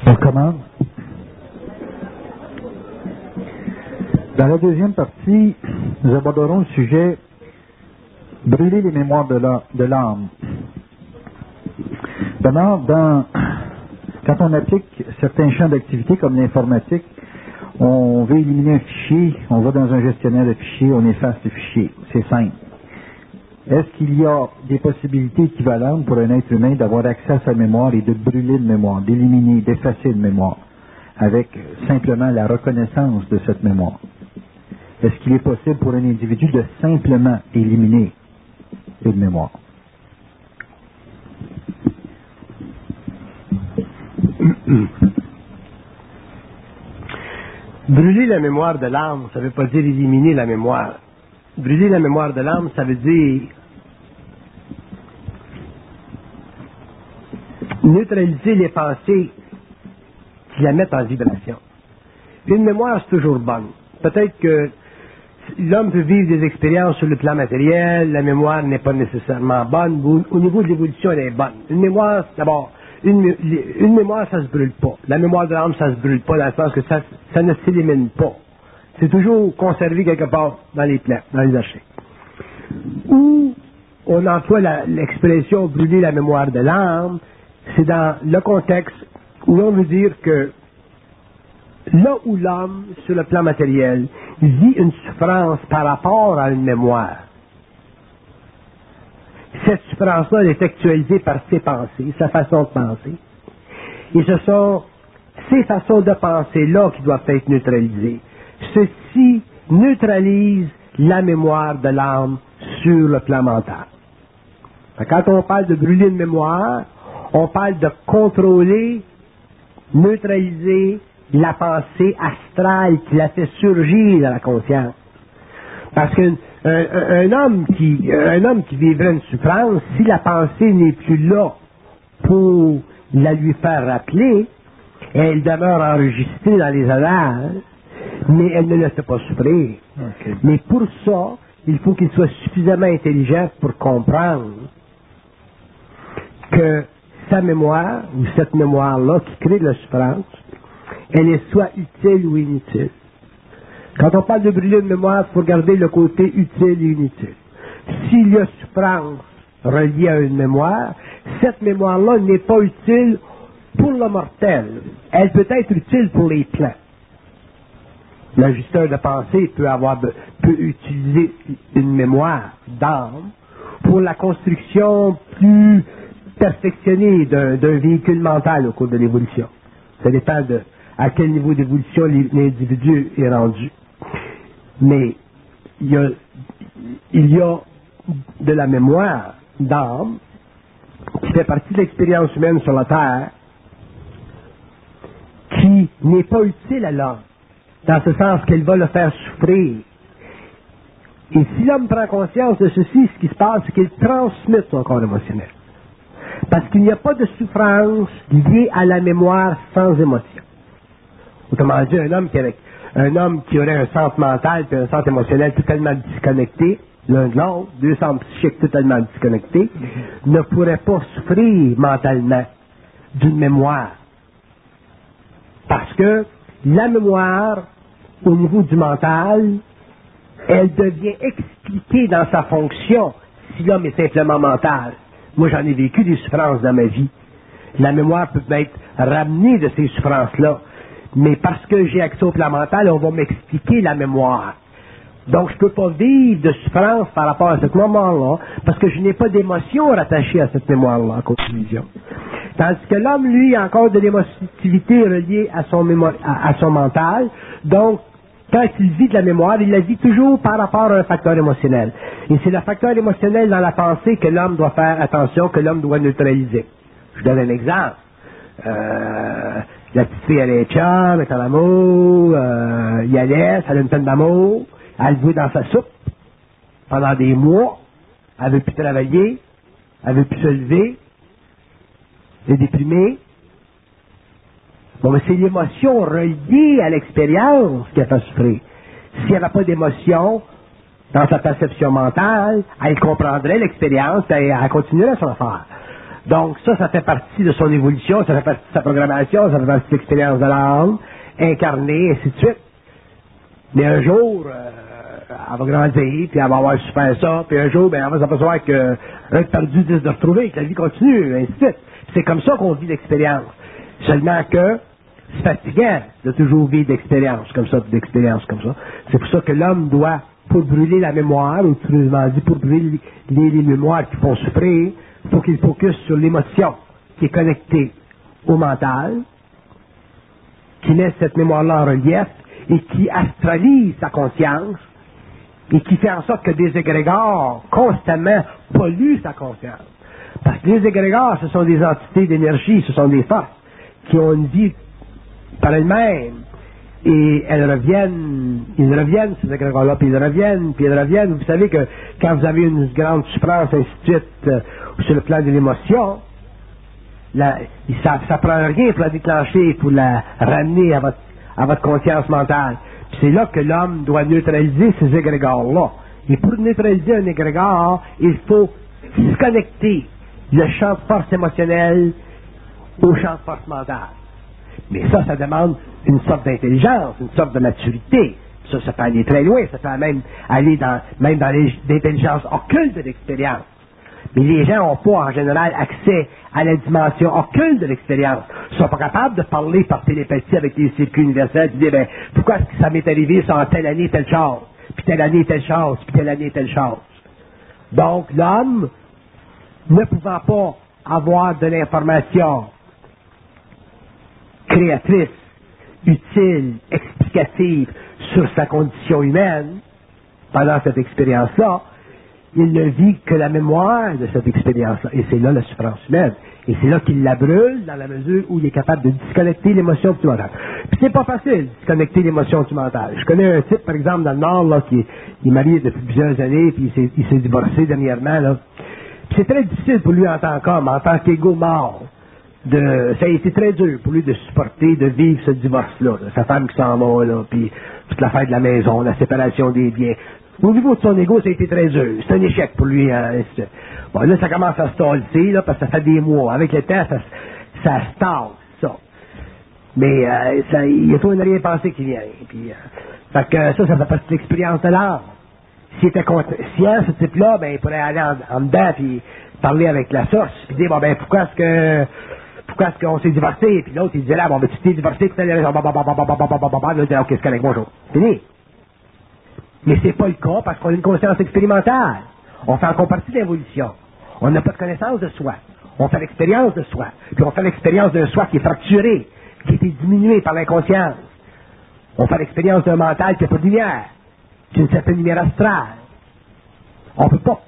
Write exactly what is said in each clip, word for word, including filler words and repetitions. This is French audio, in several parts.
On commence. Dans la deuxième partie, nous aborderons le sujet « Brûler les mémoires de l'âme ». D'abord, dans, quand on applique certains champs d'activité comme l'informatique, on veut éliminer un fichier, on va dans un gestionnaire de fichiers, on efface le fichier. C'est simple. Est-ce qu'il y a des possibilités équivalentes pour un être humain d'avoir accès à sa mémoire et de brûler une mémoire, d'éliminer, d'effacer une mémoire, avec simplement la reconnaissance de cette mémoire? Est-ce qu'il est possible pour un individu de simplement éliminer une mémoire? Brûler la mémoire de l'âme, ça ne veut pas dire éliminer la mémoire. Brûler la mémoire de l'âme, ça veut dire neutraliser les pensées qui la mettent en vibration. Une mémoire, c'est toujours bonne. Peut-être que l'homme peut vivre des expériences sur le plan matériel, la mémoire n'est pas nécessairement bonne. Au niveau de l'évolution, elle est bonne. Une mémoire, d'abord, une, une mémoire, ça se brûle pas. La mémoire de l'âme, ça se brûle pas, dans le sens que ça, ça ne s'élimine pas. C'est toujours conservé quelque part dans les plans, dans les archives. Où on emploie l'expression brûler la mémoire de l'âme, c'est dans le contexte où on veut dire que là où l'homme, sur le plan matériel, vit une souffrance par rapport à une mémoire, cette souffrance-là est actualisée par ses pensées, sa façon de penser. Et ce sont ces façons de penser-là qui doivent être neutralisées. Ceci neutralise la mémoire de l'âme sur le plan mental. Quand on parle de brûler une mémoire, on parle de contrôler, neutraliser la pensée astrale qui la fait surgir dans la conscience. Parce qu'un un, un homme qui un homme qui vivrait une souffrance, si la pensée n'est plus là pour la lui faire rappeler, elle demeure enregistrée dans les annales, mais elle ne le fait pas souffrir. Okay. Mais pour ça, il faut qu'il soit suffisamment intelligent pour comprendre que sa mémoire, ou cette mémoire-là qui crée de la souffrance, elle est soit utile ou inutile. Quand on parle de brûler une mémoire, il faut regarder le côté utile et inutile. S'il y a souffrance reliée à une mémoire, cette mémoire-là n'est pas utile pour le mortel. Elle peut être utile pour les plans. L'ajusteur de pensée peut avoir peut utiliser une mémoire d'âme pour la construction plus perfectionnée d'un véhicule mental au cours de l'évolution. Ça dépend de à quel niveau d'évolution l'individu est rendu. Mais il y a, il y a de la mémoire d'âme qui fait partie de l'expérience humaine sur la Terre qui n'est pas utile à l'homme, dans ce sens qu'elle va le faire souffrir. Et si l'homme prend conscience de ceci, ce qui se passe, c'est qu'il transmet son corps émotionnel. Parce qu'il n'y a pas de souffrance liée à la mémoire sans émotion. Autrement dit, un homme qui, avec, un homme qui aurait un centre mental et un centre émotionnel totalement disconnecté, l'un de l'autre, deux centres psychiques totalement disconnectés, mm-hmm. ne pourrait pas souffrir mentalement d'une mémoire. Parce que la mémoire, au niveau du mental, elle devient expliquée dans sa fonction si l'homme est simplement mental. Moi, j'en ai vécu des souffrances dans ma vie. La mémoire peut être ramenée de ces souffrances-là. Mais parce que j'ai accès au plan mental, on va m'expliquer la mémoire. Donc, je ne peux pas vivre de souffrance par rapport à cette mémoire-là, parce que je n'ai pas d'émotion rattachée à cette mémoire-là, en conclusion. Tandis que l'homme, lui, a encore de l'émotivité reliée à son, mémoire, à, à son mental. Donc, quand il vit de la mémoire, il la vit toujours par rapport à un facteur émotionnel. Et c'est le facteur émotionnel dans la pensée que l'homme doit faire attention, que l'homme doit neutraliser. Je donne un exemple. Euh, la petite fille, elle est chum, elle est en amour, euh, il y a laisse, elle a une peine d'amour, elle jouait dans sa soupe pendant des mois, elle veut plus travailler, elle veut plus se lever, elle est déprimée. Bon, mais c'est l'émotion reliée à l'expérience qui a fait souffrir. S'il n'y avait pas d'émotion dans sa perception mentale, elle comprendrait l'expérience et elle continuerait son affaire. Donc ça, ça fait partie de son évolution, ça fait partie de sa programmation, ça fait partie de l'expérience de l'âme, incarnée, ainsi de suite. Mais un jour, euh, elle va grandir, puis elle va avoir super ça, puis un jour, ben, elle va s'apercevoir que un de perdu, dix de retrouvé, que la vie continue, ainsi de suite. C'est comme ça qu'on vit l'expérience. Seulement que c'est fatigant de toujours vivre d'expérience comme ça, d'expérience comme ça. C'est pour ça que l'homme doit, pour brûler la mémoire, ou tout dit, pour brûler les, les mémoires qui font souffrir, il faut qu'il focus sur l'émotion qui est connectée au mental, qui met cette mémoire-là en relief et qui astralise sa conscience et qui fait en sorte que des égrégores constamment polluent sa conscience. Parce que les égrégores, ce sont des entités d'énergie, ce sont des forces qui ont une vie par elles-mêmes et elles reviennent, ils reviennent, ces égrégores-là, puis ils reviennent, puis ils reviennent. Vous savez que quand vous avez une grande souffrance, ainsi de suite, euh, sur le plan de l'émotion, la, ça ne prend rien pour la déclencher, pour la ramener à votre, à votre conscience mentale. Puis c'est là que l'homme doit neutraliser ces égrégores-là. Et pour neutraliser un égrégore, il faut disconnecter le champ de force émotionnelle au champ de force mentale. Mais ça, ça demande une sorte d'intelligence, une sorte de maturité. Ça, ça peut aller très loin, ça peut même aller dans, même dans l'intelligence occulte de l'expérience. Mais les gens n'ont pas, en général, accès à la dimension occulte de l'expérience. Ils ne sont pas capables de parler par télépathie avec les circuits universels, de dire, ben, pourquoi est-ce que ça m'est arrivé sur telle année, telle chose, puis telle année, telle chose, puis telle année, telle chose. Donc, l'homme, ne pouvant pas avoir de l'information créatrice, utile, explicative sur sa condition humaine, pendant cette expérience-là, il ne vit que la mémoire de cette expérience-là. Et c'est là la souffrance humaine. Et c'est là qu'il la brûle dans la mesure où il est capable de disconnecter l'émotion du mental. Puis c'est pas facile, disconnecter l'émotion du mental. Je connais un type, par exemple, dans le Nord, là, qui est, il est marié depuis plusieurs années, puis il s'est, il s'est divorcé dernièrement, là. Puis c'est très difficile pour lui en tant qu'homme, en tant qu'égo mort. De, ça a été très dur pour lui de supporter, de vivre ce divorce-là. Là. Sa femme qui s'en va, là, puis toute l'affaire de la maison, la séparation des biens. Au niveau de son égo, ça a été très dur. C'est un échec pour lui. Hein. Bon, là, ça commence à se tasser, là, parce que ça fait des mois. Avec le temps, ça, ça se tasse, ça. Mais euh, ça, il y a tout une rien pensé qui vient. Puis, euh, fait que ça, ça fait partie de l'expérience de l'art. S'il était conscient, ce type-là, ben, il pourrait aller en, en dedans, puis parler avec la source, puis dire, bon, ben, pourquoi est-ce que... Pourquoi est-ce qu'on s'est divorcé? Puis l'autre, il disait là, bon, ben, tu t'es divorcé, tu t'es divorcé, là, il disait, ok, c'est correct, bonjour. Fini. Mais c'est pas le cas parce qu'on a une conscience expérimentale. On fait encore partie de l'évolution. On n'a pas de connaissance de soi. On fait l'expérience de soi. Puis on fait l'expérience d'un soi qui est fracturé, qui a été diminué par l'inconscience. On fait l'expérience d'un mental qui n'a pas de lumière, qui a une certaine lumière astrale. On peut pas.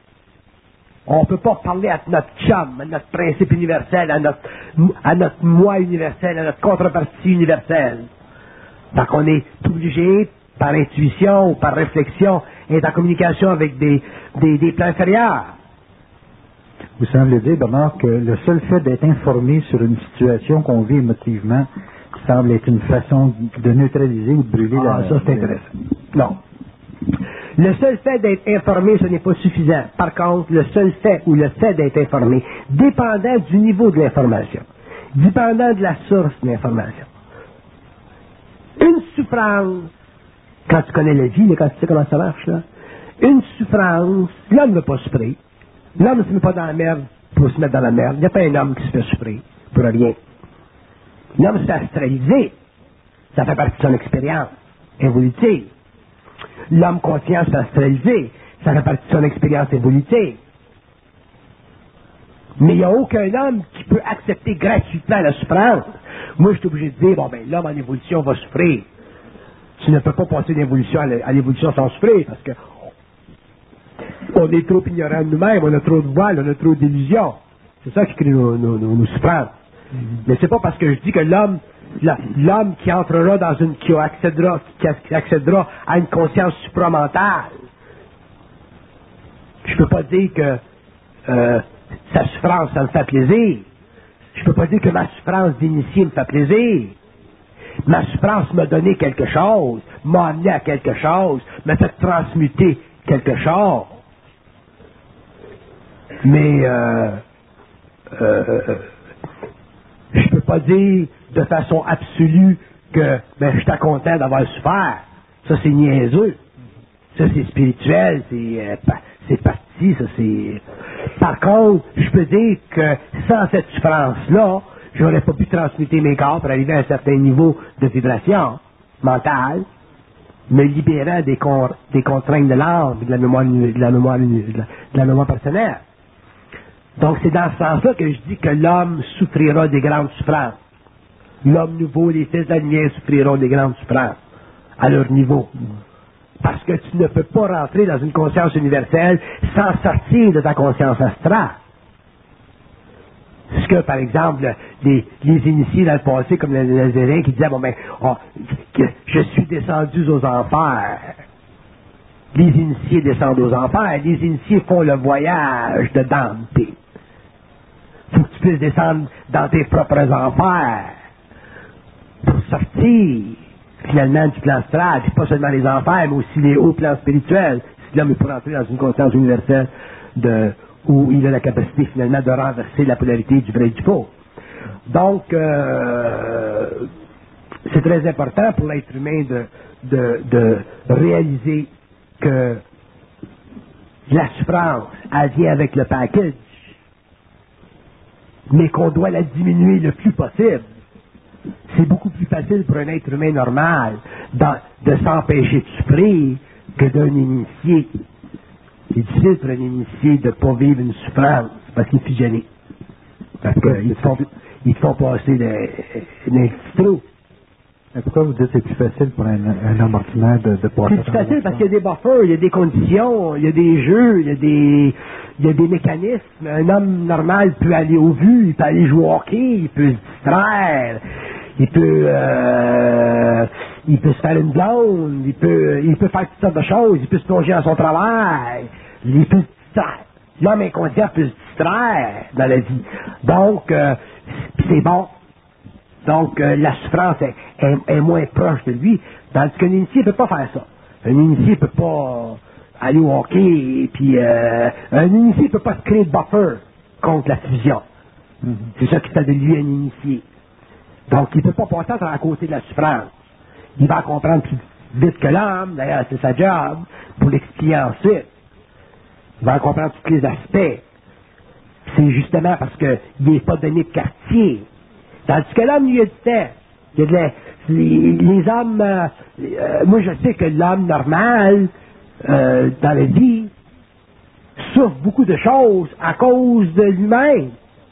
On peut pas parler à notre chum, à notre principe universel, à notre, à notre moi universel, à notre contrepartie universelle. Donc on est obligé, par intuition ou par réflexion, d'être en communication avec des, des, des plans inférieurs. Vous semblez dire, Bernard, que le seul fait d'être informé sur une situation qu'on vit émotivement semble être une façon de neutraliser ou de brûler ah, la... ça c'est intéressant. Non. Le seul fait d'être informé, ce n'est pas suffisant. Par contre, le seul fait ou le fait d'être informé, dépendant du niveau de l'information, dépendant de la source de l'information. Une souffrance, quand tu connais la vie, là, quand tu sais comment ça marche, là, une souffrance, l'homme ne veut pas souffrir. L'homme ne se met pas dans la merde pour se mettre dans la merde. Il n'y a pas un homme qui se fait souffrir pour rien. L'homme se fait astraliser. Ça fait partie de son expérience évolutive. L'homme conscient se fait astraliser. Ça fait partie de son expérience évolutive. Mais il n'y a aucun homme qui peut accepter gratuitement la souffrance. Moi, je suis obligé de dire, bon, ben, l'homme en évolution va souffrir. Tu ne peux pas passer d'évolution à l'évolution sans souffrir, parce que on est trop ignorants de nous-mêmes, on a trop de voiles, on a trop d'illusions. C'est ça qui crée nos, nos, nos, nos souffrances. Mm-hmm. Mais c'est pas parce que je dis que l'homme, l'homme qui entrera dans une, qui accédera, qui accédera à une conscience supramentale, je peux pas dire que euh, sa souffrance, ça me fait plaisir. Je peux pas dire que ma souffrance d'initié me fait plaisir. Ma souffrance m'a donné quelque chose, m'a amené à quelque chose, m'a fait transmuter quelque chose. Mais euh, euh, je peux pas dire de façon absolue que ben, je suis content d'avoir souffert. Ça, c'est niaiseux. Ça, c'est spirituel, c'est euh, c'est parti, ça, c'est... Par contre, je peux dire que sans cette souffrance-là, j'aurais pas pu transmuter mes corps pour arriver à un certain niveau de vibration mentale, me libérant des, con des contraintes de l'âme, de la mémoire, de la mémoire, de la, de la mémoire personnelle. Donc, c'est dans ce sens-là que je dis que l'homme souffrira des grandes souffrances. L'homme nouveau, les fils de la lumière souffriront des grandes souffrances à leur niveau. Parce que tu ne peux pas rentrer dans une conscience universelle sans sortir de ta conscience astrale. Ce que, par exemple, les, les initiés dans le passé, comme les Nazaréens, qui disaient, bon ben, oh, que je suis descendu aux enfers. Les initiés descendent aux enfers. Les initiés font le voyage de Dante. Faut que tu puisses descendre dans tes propres enfers pour sortir finalement du plan astral, puis pas seulement les enfers, mais aussi les hauts plans spirituels, si l'homme est pour entrer dans une conscience universelle de, où il a la capacité finalement de renverser la polarité du vrai et du faux. Donc, euh, c'est très important pour l'être humain de, de, de réaliser que la souffrance, elle vient avec le package, mais qu'on doit la diminuer le plus possible. C'est beaucoup plus facile pour un être humain normal dans, de s'empêcher de souffrir que d'un initié. C'est difficile pour un initié de ne pas vivre une souffrance parce qu'il est fusionné. Parce qu'ils te font, ils te font passer d'un petit trou. Mais pourquoi vous dites que c'est plus facile pour un, un homme ordinaire de, de passer? C'est plus facile parce qu'il y a des buffers, il y a des conditions, il y a des jeux, il y a des, il y a des mécanismes. Un homme normal peut aller au vu, il peut aller jouer au hockey, il peut se distraire, il peut, euh, il peut se faire une blonde, il peut, il peut faire toutes sortes de choses, il peut se plonger dans son travail, il peut se distraire. L'homme inconscient peut se distraire dans la vie. Donc, euh, c'est bon. Donc, euh, la souffrance est, est, est moins proche de lui, tandis qu'un initié ne peut pas faire ça. Un initié ne peut pas aller au hockey, et puis euh, un initié ne peut pas se créer de buffer contre la fusion. Mm-hmm. C'est ça qui fait de lui un initié. Donc, il ne peut pas passer à côté de la souffrance. Il va comprendre plus vite que l'homme, d'ailleurs, c'est sa job, pour l'expliquer ensuite. Il va comprendre tous les aspects. C'est justement parce qu'il n'est pas donné de quartier. Tandis que l'homme, il y a du temps. Il y a de la, les, les hommes, euh, euh, moi je sais que l'homme normal, euh, dans la vie, souffre beaucoup de choses à cause de lui-même.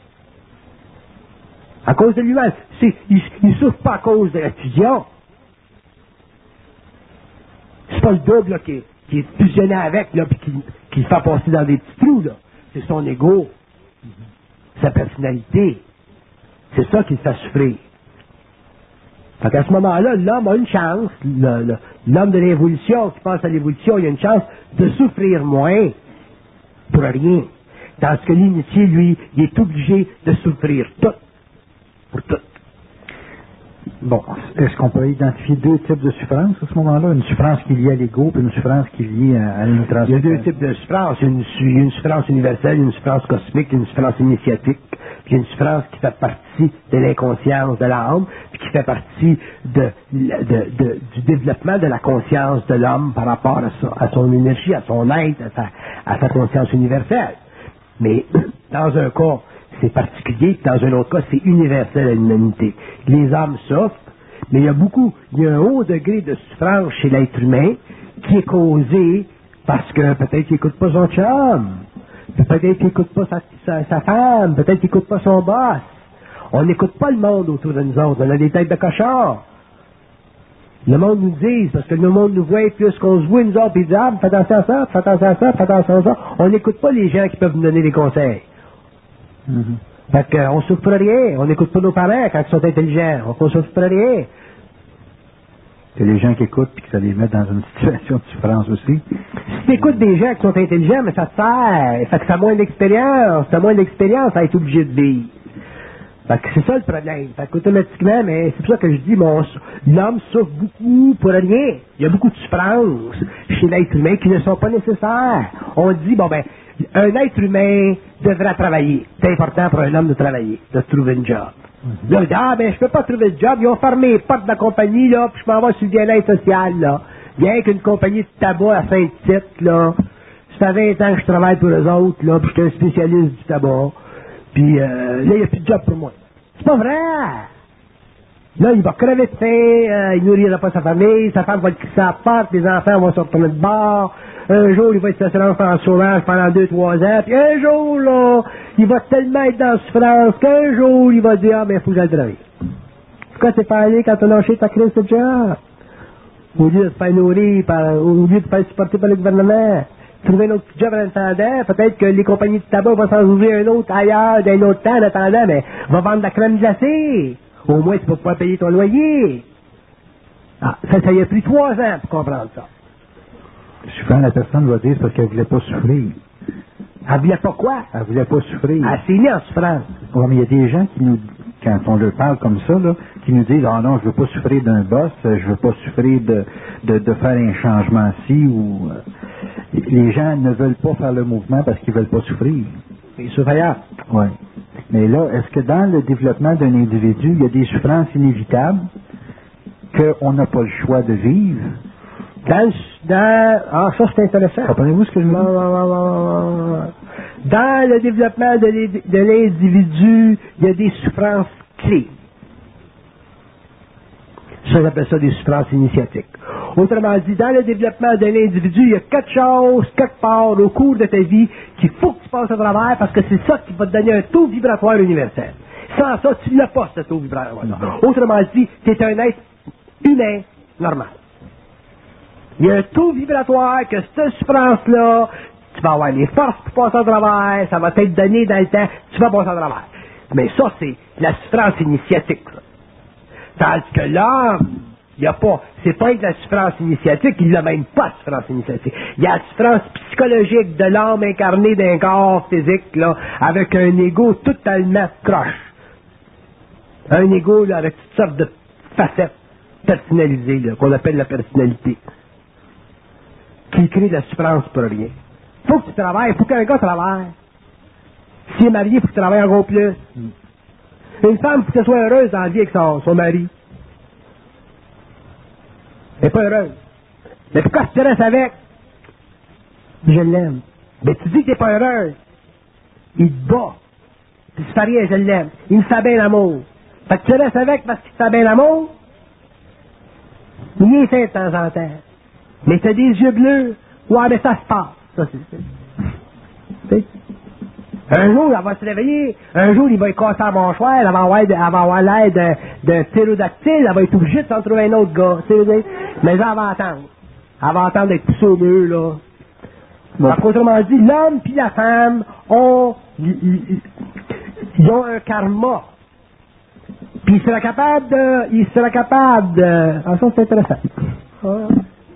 À cause de lui-même. Il ne souffre pas à cause de la fusion. C'est pas le double là, qui, qui est fusionné avec, là, puis qui, qui le fait passer dans des petits trous, là. C'est son ego, sa personnalité. C'est ça qui le fait souffrir. Fait qu'à ce moment-là, l'homme a une chance, l'homme de l'évolution qui pense à l'évolution, il a une chance de souffrir moins pour rien. Tandis que l'initié, lui, il est obligé de souffrir tout. Pour tout. Bon, est-ce qu'on peut identifier deux types de souffrance à ce moment-là? Une souffrance qui est liée à l'ego, puis une souffrance qui est liée à, à une transmission? Il y a deux types de souffrance. Il y a une, une souffrance universelle, une souffrance cosmique, une souffrance initiatique, puis une souffrance qui fait partie de l'inconscience de l'âme, puis qui fait partie de, de, de, du développement de la conscience de l'homme par rapport à, ça, à son énergie, à son être, à sa, à sa conscience universelle. Mais dans un cas, c'est particulier, puis dans un autre cas, c'est universel à l'humanité. Les âmes souffrent, mais il y a beaucoup, il y a un haut degré de souffrance chez l'être humain qui est causé parce que peut-être qu'il n'écoute pas son chum, peut-être qu'il n'écoute pas sa, sa, sa femme, peut-être qu'il n'écoute pas son boss. On n'écoute pas le monde autour de nous autres, on a des têtes de cochon. Le monde nous dit, parce que le monde nous voit plus qu'on se voit, nous autres, puis ils disent, ah, fais attention à ça, fais attention à ça, fais attention à ça. On n'écoute pas les gens qui peuvent nous donner des conseils. Mm-hmm. Fait qu'on ne souffre pas rien, on n'écoute pas nos parents quand ils sont intelligents, on ne souffre pas rien. C'est les gens qui écoutent et que ça les met dans une situation de souffrance aussi. Si tu écoutes des gens qui sont intelligents, mais ça te sert, ça fait que ça a moins d'expérience, ça a moins d'expérience à être obligé de vivre. Fait que c'est ça le problème. Fait qu'automatiquement, mais c'est pour ça que je dis, mon, l'homme souffre beaucoup pour rien. Il y a beaucoup de souffrances chez l'être humain qui ne sont pas nécessaires. On dit, bon ben, un être humain devrait travailler. C'est important pour un homme de travailler, de trouver une job. Mm-hmm. Là, il dit, ah ben, je peux pas trouver de job, ils ont fermé les portes de la compagnie, là, puis je m'en vais sur le bien-être social, là. Bien qu'une compagnie de tabac à Saint-Tite, là, ça fait vingt ans que je travaille pour eux autres, là, puis je suis un spécialiste du tabac. Puis euh, là, il n'y a plus de job pour moi. C'est pas vrai! Là, il va crever de faim, euh, il nourrira pas sa famille, sa femme va le crisser à la porte, les enfants vont se retourner de bord. Un jour, il va être stationné en chômage pendant deux, trois ans, puis un jour, là, il va tellement être dans la souffrance qu'un jour, il va dire, ah, ben, il faut que j'aille travailler. Pourquoi t'es pas allé quand t'as lâché ta crise de job? Au lieu de te faire nourrir, par, au lieu de te faire supporter par le gouvernement. Trouver un autre job en attendant, peut-être que les compagnies de tabac vont s'en ouvrir un autre ailleurs, d'un autre temps en attendant, mais va vendre de la crème glacée. Au moins, tu vas pouvoir payer ton loyer. Ah, ça, ça y a pris trois ans pour comprendre ça. Souvent, la personne va dire parce qu'elle ne voulait pas souffrir. Elle voulait pas quoi? Elle voulait pas souffrir. Elle s'est mise en souffrance. Ouais, mais il y a des gens qui nous, quand on leur parle comme ça, là, qui nous disent, ah non, je veux pas souffrir d'un boss, je veux pas souffrir de, de, de faire un changement-ci ou... Euh, les gens ne veulent pas faire le mouvement parce qu'ils veulent pas souffrir. C'est souffrant. Oui. Mais là, est-ce que dans le développement d'un individu, il y a des souffrances inévitables qu'on n'a pas le choix de vivre? Dans, dans ah, ça c'est intéressant. Comprenez-vous ce que je veux dire? Dans le développement de l'individu, il y a des souffrances clés. Ça, j'appelle ça des souffrances initiatiques. Autrement dit, dans le développement de l'individu, il y a quelque chose, quelque part, au cours de ta vie, qu'il faut que tu passes à travers parce que c'est ça qui va te donner un taux vibratoire universel. Sans ça, tu n'as pas ce taux vibratoire. Mm-hmm. Autrement dit, tu es un être humain normal. Il y a un taux vibratoire que cette souffrance-là, tu vas avoir les forces pour passer à travers, ça va t'être donné dans le temps, tu vas passer à travers. Mais ça, c'est la souffrance initiatique. Ça. Tandis que l'homme, il n'y a pas, c'est pas de la souffrance initiatique, il n'a même pas de souffrance initiatique. Il y a la souffrance psychologique de l'homme incarné d'un corps physique, là, avec un ego totalement croche. Un ego, là, avec toutes sortes de facettes personnalisées, là, qu'on appelle la personnalité. Qui crée de la souffrance pour rien. Faut que tu travailles, faut qu'un gars travaille. S'il est marié, il faut qu'il travaille encore plus. Une femme, il faut qu'elle soit heureuse dans la vie avec son, son mari. Elle n'est pas heureuse. Mais pourquoi tu te restes avec? Je l'aime. Mais tu dis que tu n'es pas heureuse. Il te bat. Puis tu fais rien, je l'aime. Il me fait bien l'amour. Fait que tu restes avec parce qu'il te fait bien l'amour. Il est fait de temps en temps. Mais tu as des yeux bleus. Ouais, mais ça se passe. Ça, c'est ça. Un jour, elle va se réveiller. Un jour, il va être cassé à la mâchoire. Elle va avoir, elle va avoir l'air d'un ptérodactyle. Elle va être obligée de s'en trouver un autre gars. Mais elle va attendre. Elle va attendre d'être poussée au mur, là. Bon. Donc, autrement dit, l'homme puis la femme ont, ils, ils ont un karma. Puis il sera capable de, il sera capable de, ah, ça c'est intéressant. Ah.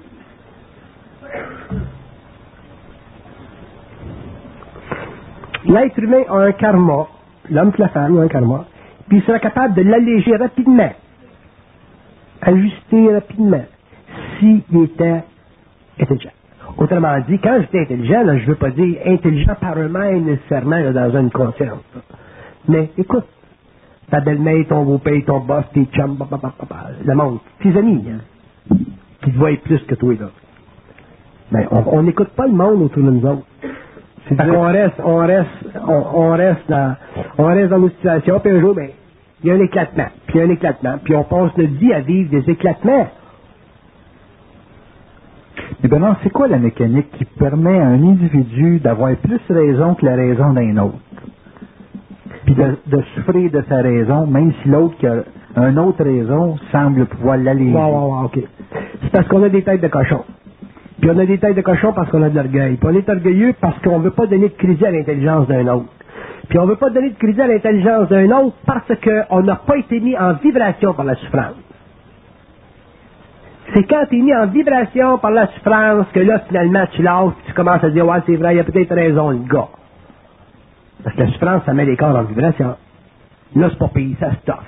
L'être humain a un karma, l'homme et la femme ont un karma, puis il sera capable de l'alléger rapidement, ajuster rapidement, s'il était intelligent. Autrement dit, quand je dis intelligent, là, je ne veux pas dire intelligent par eux-mêmes nécessairement là, dans une conscience. Là. Mais écoute, ta belle-mère, ton beau-père, ton boss, tes chums, bah, bah, bah, bah, le monde, tes amis, hein, qui te voient plus que toi, là. Ben, on n'écoute pas le monde autour de nous autres. C'est qu'on reste, on reste, on, on reste dans, on reste dans nos situations, puis un jour, ben, il y a un éclatement, puis il y a un éclatement, puis on passe notre vie à vivre des éclatements. Mais ben non, c'est quoi la mécanique qui permet à un individu d'avoir plus raison que la raison d'un autre? Puis de, de souffrir de sa raison, même si l'autre qui a une autre raison semble pouvoir l'alléger. Wow, wow, wow, ok. C'est parce qu'on a des têtes de cochon. Puis on a des têtes de cochon parce qu'on a de l'orgueil. Puis on est orgueilleux parce qu'on ne veut pas donner de crédit à l'intelligence d'un autre. Puis on ne veut pas donner de crédit à l'intelligence d'un autre parce qu'on n'a pas été mis en vibration par la souffrance. C'est quand tu es mis en vibration par la souffrance que là, finalement, tu lâches et tu commences à dire « Ouais, c'est vrai, il y a peut-être raison, le gars. » Parce que la souffrance, ça met les corps en vibration. Là, c'est pas payé, ça stoffe.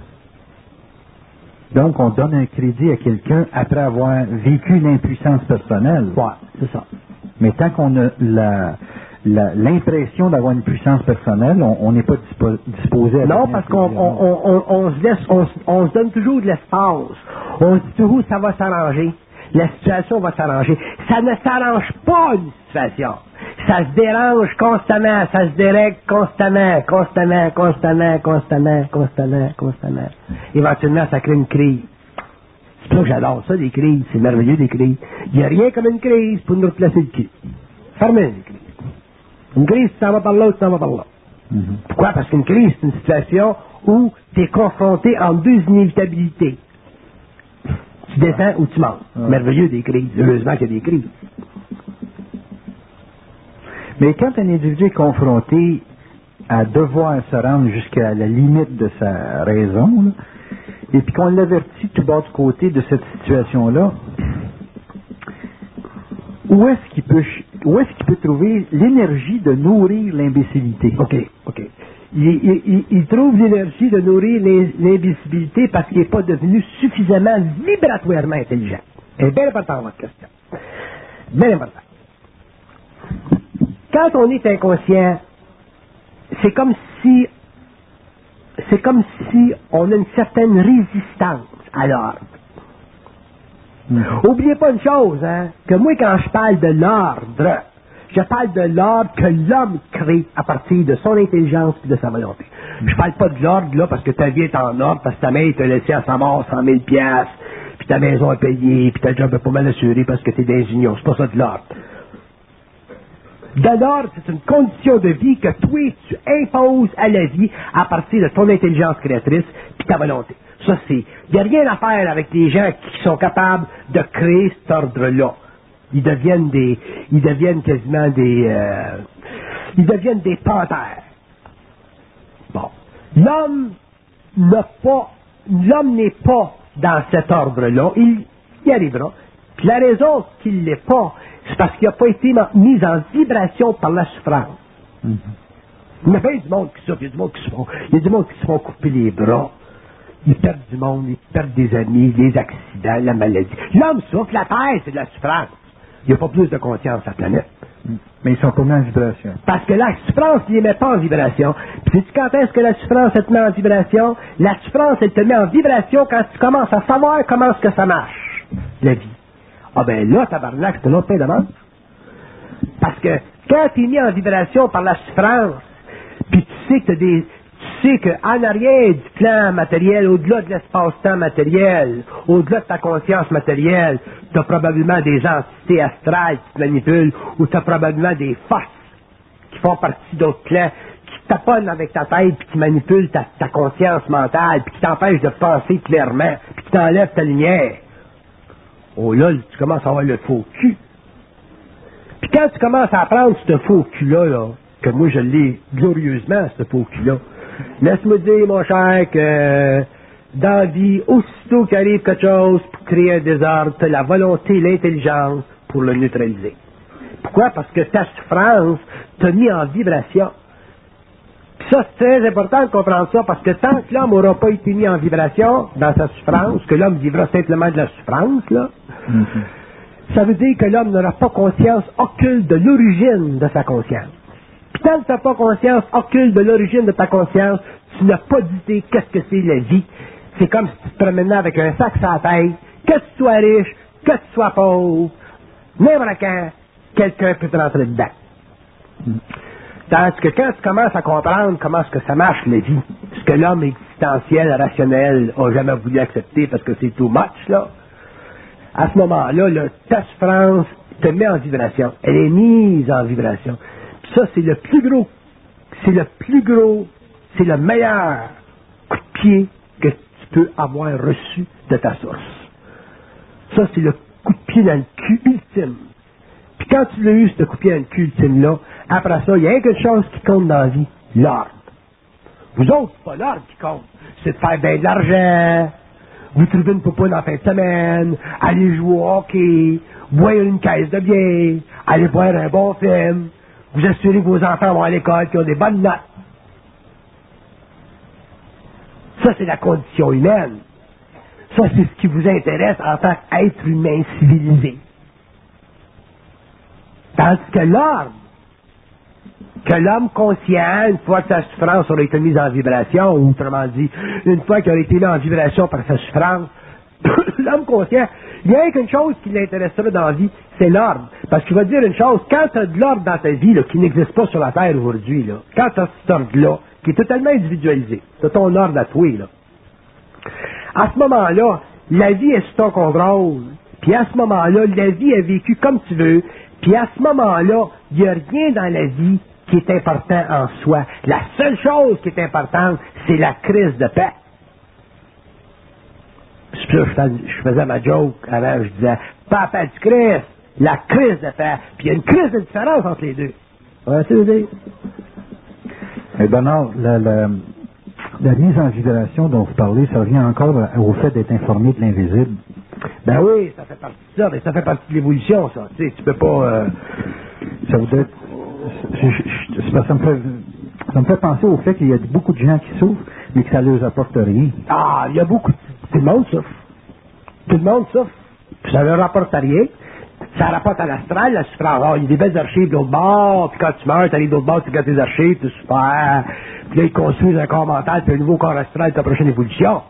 Donc, on donne un crédit à quelqu'un après avoir vécu l'impuissance personnelle. Ouais, c'est ça. Mais tant qu'on a la, la, l'impression d'avoir une puissance personnelle, on n'est pas dispo, disposé à... Non, parce qu'on on, on, on, on se laisse, on, on se donne toujours de l'espace. On se dit toujours, ça va s'arranger. La situation va s'arranger. Ça ne s'arrange pas, une situation. Ça se dérange constamment, ça se dérègle constamment, constamment, constamment, constamment, constamment, constamment. Éventuellement, ça crée une crise. C'est pour ça que j'adore ça, des crises. C'est merveilleux, des crises. Il n'y a rien comme une crise pour nous replacer le cul. Fermez une crise. Une crise, tu t'en vas par là, tu t'en vas par là. Mm-hmm. Pourquoi? Parce qu'une crise, c'est une situation où tu es confronté en deux inévitabilités. Tu descends ou tu montes. Ouais. Merveilleux, des crises. Heureusement qu'il y a des crises. Mais quand un individu est confronté à devoir se rendre jusqu'à la limite de sa raison, là, et puis qu'on l'avertit tout bas du côté de cette situation-là, où est-ce qu'il peut, où est-ce qu'il peut trouver l'énergie de nourrir l'imbécilité? OK, OK. Il, il, il, il trouve l'énergie de nourrir l'imbécilité parce qu'il n'est pas devenu suffisamment vibratoirement intelligent. C'est bien important, votre question. Bien important. Quand on est inconscient, c'est comme si c'est comme si on a une certaine résistance à l'ordre. Mmh. Oubliez pas une chose, hein, que moi quand je parle de l'ordre, je parle de l'ordre que l'homme crée à partir de son intelligence et de sa volonté. Mmh. Je parle pas de l'ordre là parce que ta vie est en ordre, parce que ta mère t'a laissé à sa mort cent mille piastres, puis ta maison est payée, puis ta job est pas mal assurée parce que t'es d'ingénieur. C'est pas ça de l'ordre. De l'ordre, c'est une condition de vie que toi, tu imposes à la vie à partir de ton intelligence créatrice et ta volonté. Ça, c'est... Il n'y a rien à faire avec les gens qui sont capables de créer cet ordre-là. Ils deviennent des... Ils deviennent quasiment des... Euh, ils deviennent des panthères. Bon. L'homme n'a pas... L'homme n'est pas dans cet ordre-là. Il y arrivera. Puis la raison qu'il ne l'est pas, c'est parce qu'il n'a pas été mis en vibration par la souffrance. Mm-hmm. Il y a bien du monde qui souffre, il y a du monde qui se font, il y a du monde qui se font couper les bras, ils perdent du monde, ils perdent des amis, des accidents, la maladie. L'homme souffre, la terre, c'est de la souffrance. Il n'y a pas plus de conscience sur la planète. Mm. Mais ils sont pas mis en vibration. Parce que la souffrance ne les met pas en vibration. Puis sais-tu quand est-ce que la souffrance elle te met en vibration? La souffrance, elle te met en vibration quand tu commences à savoir comment est-ce que ça marche, la vie. Ah ben là, tabarnak, c'est un autre pain de manche. Parce que quand tu es mis en vibration par la souffrance, puis tu sais que t'as des. Tu sais qu'en arrière du plan matériel, au-delà de l'espace-temps matériel, au-delà de ta conscience matérielle, tu as probablement des entités astrales qui te manipulent, ou tu as probablement des forces qui font partie d'autres plans, qui taponnent avec ta tête, puis qui manipulent ta, ta conscience mentale, puis qui t'empêchent de penser clairement, puis qui t'enlèvent ta lumière. Oh là, tu commences à avoir le faux cul. Puis quand tu commences à apprendre ce faux cul-là, là, que moi je l'ai glorieusement, ce faux cul-là, laisse-moi dire, mon cher, que dans la vie, aussitôt qu'il arrive quelque chose pour créer un désordre, tu as la volonté et l'intelligence pour le neutraliser. Pourquoi? Parce que ta souffrance t'a mis en vibration. Puis ça, c'est très important de comprendre ça, parce que tant que l'homme n'aura pas été mis en vibration dans sa souffrance, que l'homme vivra simplement de la souffrance, là, mm-hmm. ça veut dire que l'homme n'aura pas conscience occulte de l'origine de sa conscience. Puis tant que tu n'as pas conscience occulte de l'origine de ta conscience, tu n'as pas d'idée qu'est-ce que c'est la vie. C'est comme si tu te promenais avec un sac sur la tête, que tu sois riche, que tu sois pauvre, n'importe quand, quelqu'un peut te rentrer dedans. Mm. Tandis que quand tu commences à comprendre comment est-ce que ça marche, la vie, ce que l'homme existentiel, rationnel, n'a jamais voulu accepter parce que c'est too much, là, à ce moment-là, là, ta souffrance te met en vibration. Elle est mise en vibration. Puis ça, c'est le plus gros, c'est le plus gros, c'est le meilleur coup de pied que tu peux avoir reçu de ta source. Ça, c'est le coup de pied dans le cul ultime. Puis quand tu l'as eu, ce coup de pied dans le cul ultime-là, après ça, il y a quelque chose qui compte dans la vie, l'ordre. Vous autres, c'est pas l'ordre qui compte. C'est de faire bien de l'argent, vous trouvez une popoune en fin de semaine, aller jouer au hockey, boire une caisse de bière, aller voir un bon film, vous assurez que vos enfants vont à l'école, qu'ils ont des bonnes notes. Ça, c'est la condition humaine. Ça, c'est ce qui vous intéresse en tant qu'être humain civilisé. Tandis que l'homme, que l'homme conscient, une fois que sa souffrance aura été mise en vibration, ou autrement dit, une fois qu'il aura été mis en vibration par sa souffrance, l'homme conscient, il y a qu'une chose qui l'intéressera dans la vie, c'est l'ordre. Parce qu'il va dire une chose, quand tu as de l'ordre dans ta vie, là, qui n'existe pas sur la Terre aujourd'hui, là, quand tu as cet ordre-là, qui est totalement individualisé, c'est ton ordre à toi, là. À ce moment-là, la vie est sous ton contrôle. Puis à ce moment-là, la vie est vécue comme tu veux. Puis à ce moment-là, il n'y a rien dans la vie qui est important en soi. La seule chose qui est importante, c'est la crise de paix. C'est pour ça que je faisais ma joke avant, je disais, pas la paix du Christ, la crise de paix. Puis il y a une crise de différence entre les deux. Ouais, c'est dire. Eh Bernard, la, la, la mise en vibration dont vous parlez, ça revient encore au fait d'être informé de l'invisible. Ben oui, ça fait partie de ça, mais ça fait partie de l'évolution, ça. Tu sais, tu peux pas... Euh... Ça voudrait... Je, je, je, ça, me fait, ça me fait penser au fait qu'il y a beaucoup de gens qui souffrent, mais que ça ne leur apporte rien. Ah, il y a beaucoup... Tout le monde souffre. Tout le monde souffre. Puis ça ne leur rapporte rien. Ça rapporte à l'astral, la souffrance. Ah, il y a des belles archives de l'autre bord, puis quand tu meurs, tu arrives de l'autre bord, tu regardes tes archives, c'est super. Puis là, ils construisent un corps mental, puis un nouveau corps astral, ta prochaine évolution.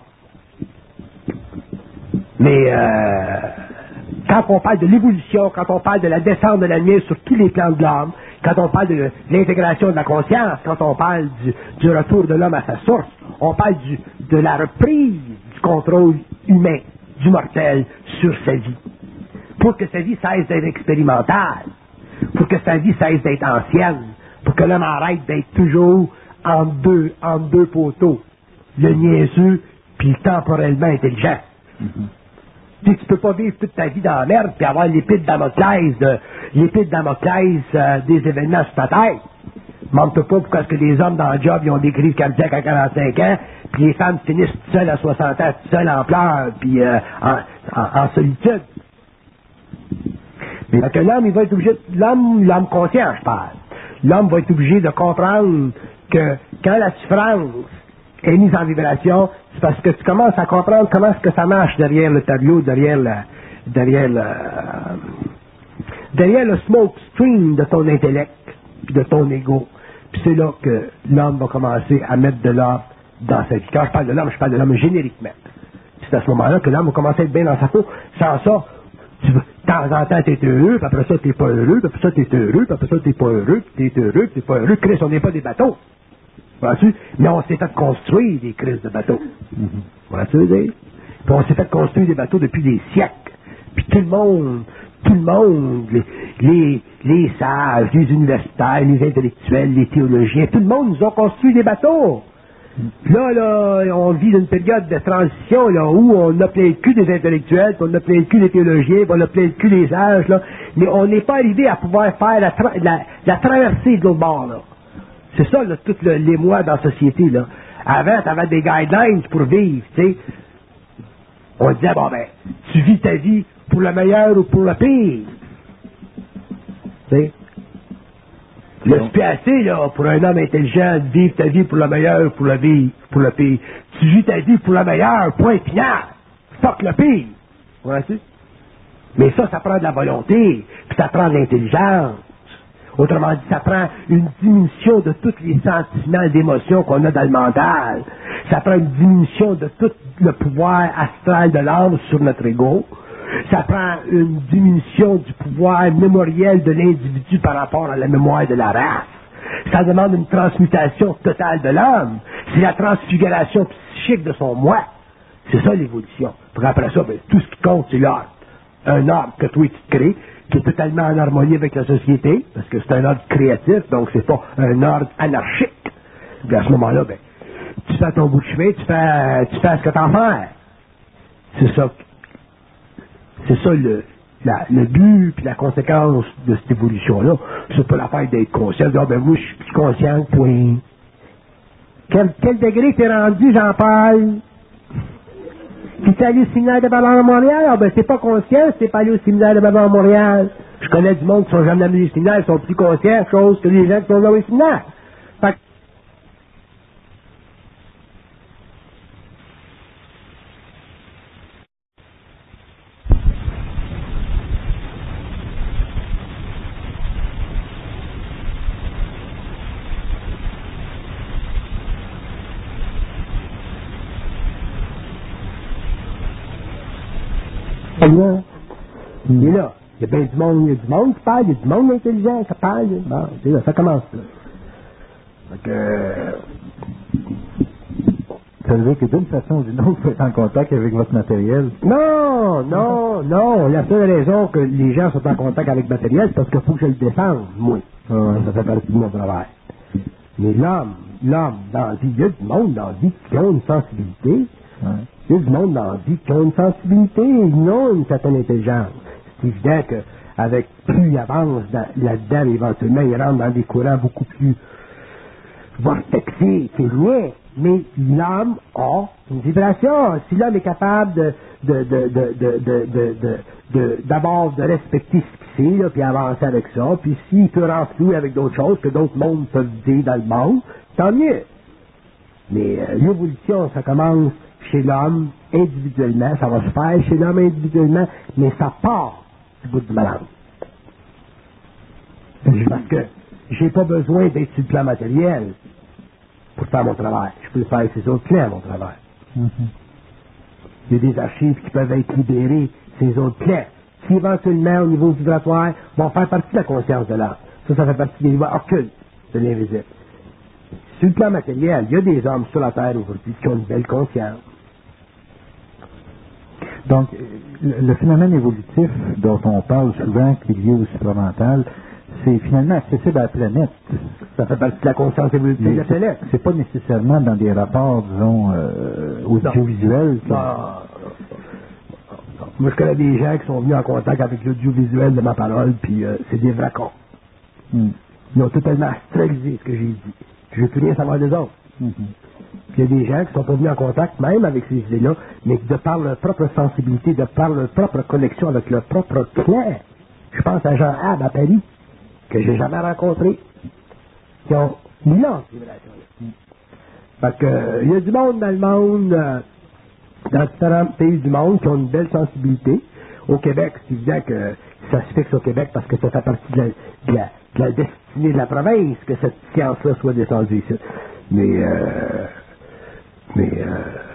Mais euh, quand on parle de l'évolution, quand on parle de la descente de la lumière sur tous les plans de l'homme, quand on parle de l'intégration de la conscience, quand on parle du, du retour de l'homme à sa source, on parle du, de la reprise du contrôle humain, du mortel, sur sa vie. Pour que sa vie cesse d'être expérimentale, pour que sa vie cesse d'être ancienne, pour que l'homme arrête d'être toujours en deux, en deux poteaux, le niaiseux puis le temporellement intelligent. Mm-hmm. Tu ne peux pas vivre toute ta vie dans la merde puis avoir l'épée de Damoclès, de, l'épée de Damoclès euh, des événements sur ta tête. Montre pas pourquoi est-ce que les hommes dans le job ils ont des crises cardiaques à quarante-cinq ans, puis les femmes finissent toutes seules à soixante ans, toutes seules en pleurs, puis euh, en, en, en solitude. Mais que l'homme, il va être obligé, l'homme, l'homme conscient, je parle. L'homme va être obligé de comprendre que quand la souffrance est mise en vibration, c'est parce que tu commences à comprendre comment est-ce que ça marche derrière le tableau, derrière le, derrière le, derrière le smoke stream de ton intellect, puis de ton ego. Puis c'est là que l'homme va commencer à mettre de l'ordre dans sa vie. Quand je parle de l'homme, je parle de l'homme génériquement. Puis c'est à ce moment-là que l'homme va commencer à être bien dans sa peau. Sans ça, tu veux, de temps en temps, t'es heureux, puis après ça, t'es pas heureux, puis après ça, t'es heureux, puis après ça, t'es pas heureux, puis t'es heureux, puis t'es pas heureux. Chris, on n'est pas des bateaux. Vois-tu? Mais on s'est fait construire des crises de bateaux. Mm-hmm. Vois-tu dire? Puis on s'est fait construire des bateaux depuis des siècles. Puis tout le monde, tout le monde, les, les, les sages, les universitaires, les intellectuels, les théologiens, tout le monde nous a construit des bateaux. Là, là, on vit une période de transition, là, où on a plein le cul des intellectuels, puis on a plein le cul des théologiens, puis on a plein le cul des sages, là. Mais on n'est pas arrivé à pouvoir faire la, tra la, la traversée de l'autre bord, là. C'est ça, là, tout le, les mois dans la société, là. Avant, tu avais des guidelines pour vivre, tu sais. On disait, bon, ben, tu vis ta vie pour le meilleur ou pour le pire. Tu sais. Là, c'est plus assez, là, pour un homme intelligent de vivre ta vie pour le meilleur ou pour le, vie, pour le pire. Tu vis ta vie pour le meilleur, point final. Fuck le pire. Vois-tu? Mais ça, ça prend de la volonté, puis ça prend de l'intelligence. Autrement dit, ça prend une diminution de tous les sentiments d'émotions qu'on a dans le mental. Ça prend une diminution de tout le pouvoir astral de l'âme sur notre ego. Ça prend une diminution du pouvoir mémoriel de l'individu par rapport à la mémoire de la race. Ça demande une transmutation totale de l'homme. C'est la transfiguration psychique de son moi. C'est ça l'évolution. Puis après ça, ben, tout ce qui compte, c'est l'ordre. Un ordre que toi tu te crées, qui est totalement en harmonie avec la société, parce que c'est un ordre créatif, donc c'est pas un ordre anarchique. Puis à ce moment-là, ben, tu fais ton bout de chemin, tu fais, tu fais ce que t'en fais. C'est ça. C'est ça le, la, le but puis la conséquence de cette évolution-là. C'est pas l'affaire d'être conscient, de dire, ah, ben moi, je suis plus conscient, point. Quel, quel degré t'es rendu, Jean-Paul? Puis t'es allé au séminaire de Ballon à Montréal? Ah ben c'est pas conscient, c'est pas allé au séminaire de Ballon à Montréal. Je connais du monde qui sont jamais allés au séminaire, ils sont plus conscients, chose que les gens qui sont allés au séminaire. Fait que Là, il est là. Il y a bien du monde, il y a du monde qui parle, il y a du monde intelligent qui parle. Bon, c'est là, ça commence là. Donc, euh, ça veut dire que d'une façon ou d'une autre, vous êtes en contact avec votre matériel? non, non, non. La seule raison que les gens sont en contact avec le matériel, c'est parce qu'il faut que je le défende, moi. Ouais. Ça fait partie de mon travail. Mais l'homme, l'homme, dans la vie, il y a du monde dans la vie qui ont une sensibilité. Ouais. Il y a du monde dans la vie qui ont une sensibilité, ils ont une certaine intelligence. C'est évident qu'avec plus il avance dans- là-dedans, éventuellement, il rentre dans des courants beaucoup plus vortexés, c'est rien. Mais l'homme a une vibration. Si l'homme est capable de, de, de, de, de, de, de, de, de- d'abord de respecter ce qu'il sait, là, puis avancer avec ça, puis s'il peut renflouer avec d'autres choses que d'autres mondes peuvent dire dans le monde, tant mieux. Mais euh, l'évolution, ça commence chez l'homme individuellement, ça va se faire chez l'homme individuellement, mais ça part du bout du malade. Parce que j'ai pas besoin d'être sur le plan matériel pour faire mon travail. Je peux le faire avec ces autres plans, mon travail. Mhm. Il y a des archives qui peuvent être libérées, ces autres plans, qui éventuellement, au niveau vibratoire, vont faire partie de la conscience de l'âme. Ça, ça fait partie des niveaux occultes de l'invisible. Sur le plan matériel, il y a des hommes sur la Terre aujourd'hui qui ont une belle conscience. Donc, le, le phénomène évolutif dont on parle souvent, qui est lié au supramental, c'est finalement accessible à la planète. Ça fait partie de la conscience évolutive de la c'est, planète. c'est pas nécessairement dans des rapports, disons, euh, audiovisuels. Non. Non. Moi, je connais des gens qui sont venus en contact avec l'audiovisuel de ma parole, puis euh, c'est des vrais cons. Mm. Ils ont totalement astralisé ce que j'ai dit. Je ne veux plus rien savoir des autres. Mhm. Puis il y a des gens qui sont pas venus en contact même avec ces idées-là, mais de par leur propre sensibilité, de par leur propre connexion avec leur propre plan. Je pense à Jean Hab à Paris, que j'ai jamais rencontré, qui ont l'immense vibration-là. Parce que euh, il y a du monde dans le monde, euh, dans différents pays du monde, qui ont une belle sensibilité. Au Québec, c'est évident que ça se fixe au Québec parce que ça fait partie de la, de la, de la destinée de la province que cette science-là soit descendue ici. Mais, euh, mais, euh,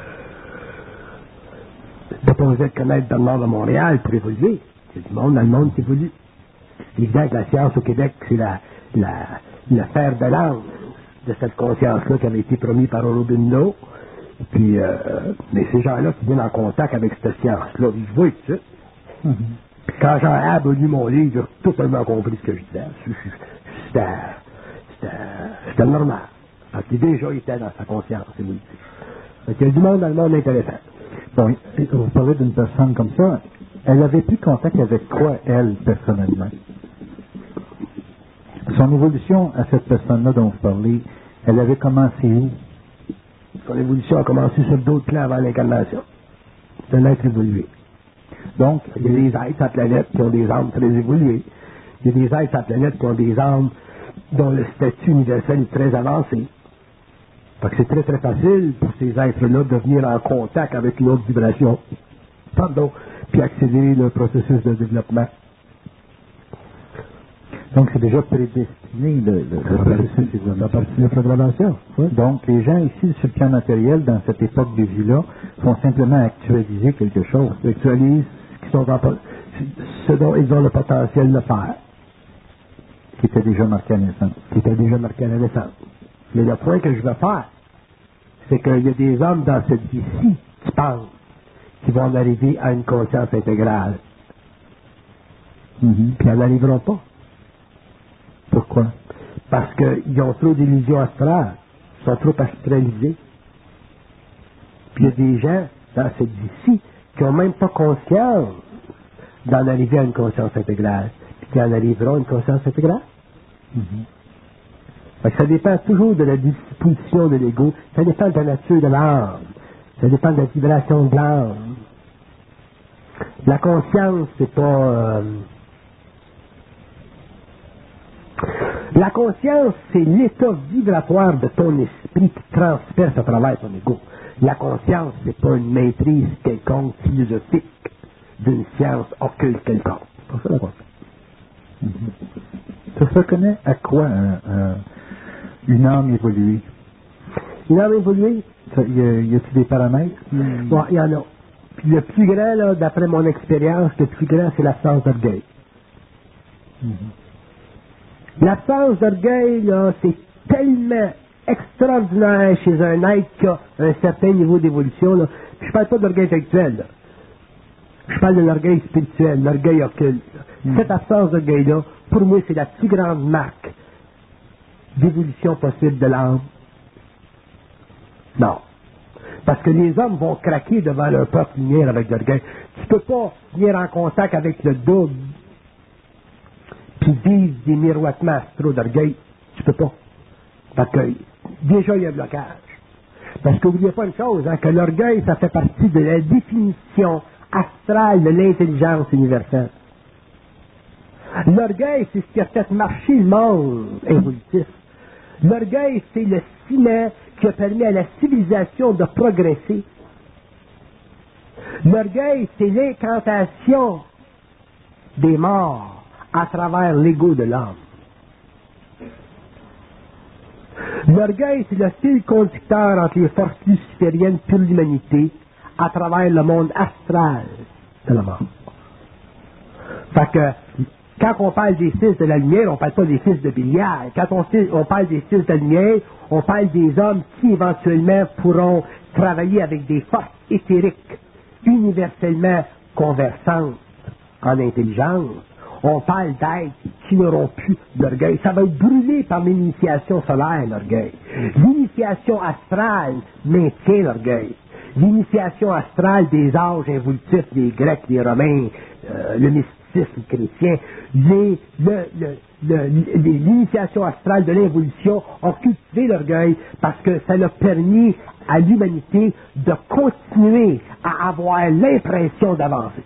t'as pas besoin de connaître dans le nord de Montréal pour évoluer. Il y a du monde dans le monde qui évolue. C'est évident que la science au Québec, c'est la, la, le fer de lance de cette conscience-là qui avait été promis par Aurobindo. Puis, euh, mais ces gens-là qui viennent en contact avec cette science-là, ils voient tout ça. Mhm. Puis quand Jean Hab a lu mon livre, il a totalement compris ce que je disais. C'était, c'était, c'était normal. Parce qu'il déjà était dans sa conscience évolutive. Donc, il y a du monde dans le monde intéressant. Bon, et vous parlez d'une personne comme ça, elle avait pris contact avec quoi, elle, personnellement? Son évolution à cette personne-là dont vous parlez, elle avait commencé où? Son évolution a commencé sur d'autres plans avant l'incarnation. C'est un être évolué. Donc, Il y a des êtres sur la planète qui ont des âmes très évoluées. Il y a des êtres sur la planète qui ont des âmes dont le statut universel est très avancé. Fait que c'est très très facile pour ces êtres-là de venir en contact avec une autre vibration. Pardon. Puis accélérer le processus de développement. donc c'est déjà prédestiné, le, le, le processus évolutif. Ça partie de la programmation. Oui. Donc, les gens ici, sur le plan matériel, dans cette époque de vie-là, font simplement actualiser quelque chose. Ils actualisent ce, qui sont en, ce dont ils ont le potentiel de faire. Qui était déjà marqué à naissance. Qui était déjà marqué à la naissance. Mais le point que je veux faire, c'est qu'il y a des hommes dans cette vie-ci qui pensent qu'ils vont arriver à une conscience intégrale. Mhm. Puis ils n'arriveront pas. Pourquoi? Parce qu'ils ont trop d'illusions astrales. Ils sont trop astralisés. Puis il y a des gens dans cette vie-ci qui n'ont même pas conscience d'en arriver à une conscience intégrale. Puis qui en arriveront à une conscience intégrale. Mhm. Fait que ça dépend toujours de la disposition de l'ego. Ça dépend de la nature de l'âme. Ça dépend de la vibration de l'âme. La conscience, c'est pas... Euh... La conscience, c'est l'état vibratoire de ton esprit qui transperce à travers ton ego. La conscience, c'est pas une maîtrise quelconque philosophique d'une science occulte quelconque. C'est pas ça la conscience. Mm-hmm. Ça se reconnaît à quoi un, un, une âme évoluée? Une âme évoluée? Ça, y a, y a-t-il des paramètres? Mm. Bon, il y en a. Puis le plus grand, là, d'après mon expérience, le plus grand, c'est l'absence d'orgueil. Mm-hmm. L'absence d'orgueil, là, c'est tellement extraordinaire chez un être qui a un certain niveau d'évolution, là. Puis je parle pas d'orgueil intellectuel, là. Je parle de l'orgueil spirituel, l'orgueil occulte. Mm. Cette absence d'orgueil-là, pour moi, c'est la plus grande marque d'évolution possible de l'âme. Non. Parce que les hommes vont craquer devant leur propre lumière avec l'orgueil. Tu ne peux pas venir en contact avec le double puis vivre des miroitements astraux d'orgueil. Tu peux pas. Parce que déjà, il y a un blocage. Parce que n'oubliez pas une chose, hein, que l'orgueil, ça fait partie de la définition astrale de l'intelligence universelle. L'orgueil, c'est ce qui a fait marcher le monde évolutif. L'orgueil, c'est le ciment qui a permis à la civilisation de progresser. L'orgueil, c'est l'incantation des morts à travers l'ego de l'homme. L'orgueil, c'est le fil conducteur entre les forces lucifériennes pour l'humanité à travers le monde astral de la mort. Fait que, quand on parle des fils de la lumière, on ne parle pas des fils de billard. Quand on, on parle des fils de la lumière, on parle des hommes qui éventuellement pourront travailler avec des forces éthériques universellement conversantes en intelligence. On parle d'êtres qui n'auront plus d'orgueil. Ça va être brûlé par l'initiation solaire, l'orgueil. L'initiation astrale maintient l'orgueil. L'initiation astrale des âges involutifs, des Grecs, des Romains, euh, le mysticisme chrétien, les, le, le, le, l'initiation astrale de l'évolution ont cultivé l'orgueil parce que ça a permis à l'humanité de continuer à avoir l'impression d'avancer.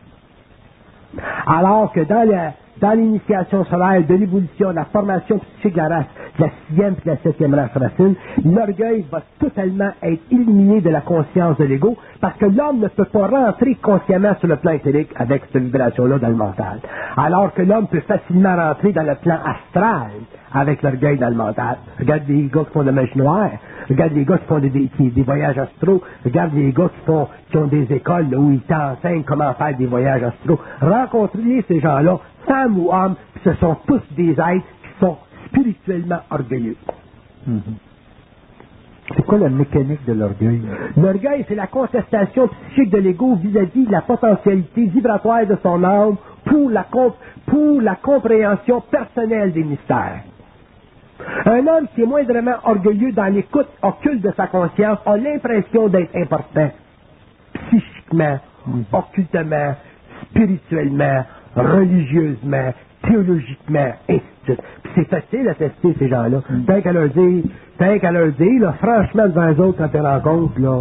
Alors que dans, le, dans l'initiation solaire de l'évolution, de la formation psychique de la race, de la sixième et de la septième race racine, l'orgueil va totalement être éliminé de la conscience de l'ego parce que l'homme ne peut pas rentrer consciemment sur le plan éthérique avec cette vibration-là dans le mental. Alors que l'homme peut facilement rentrer dans le plan astral avec l'orgueil dans le mental. Regarde les gars qui font de la magie noire. Regarde les gars qui font des, des, des voyages astraux. Regarde les gars qui, font, qui ont des écoles là, où ils t'enseignent comment faire des voyages astraux. Rencontrez ces gens-là, femmes ou hommes, ce sont tous des êtres qui sont spirituellement orgueilleux. Mm-hmm. C'est quoi la mécanique de l'orgueil? L'orgueil, c'est la contestation psychique de l'ego vis-à-vis de la potentialité vibratoire de son âme pour la, comp- pour la compréhension personnelle des mystères. Un homme qui est moindrement orgueilleux dans l'écoute occulte de sa conscience a l'impression d'être important psychiquement, mm-hmm. occultement, spirituellement, religieusement, théologiquement, ainsi de suite. Puis c'est facile à tester ces gens-là. Mm-hmm. Tant qu'à leur dire, tant qu'à leur dire, là, franchement, devant eux autres, quand tu rencontres, là,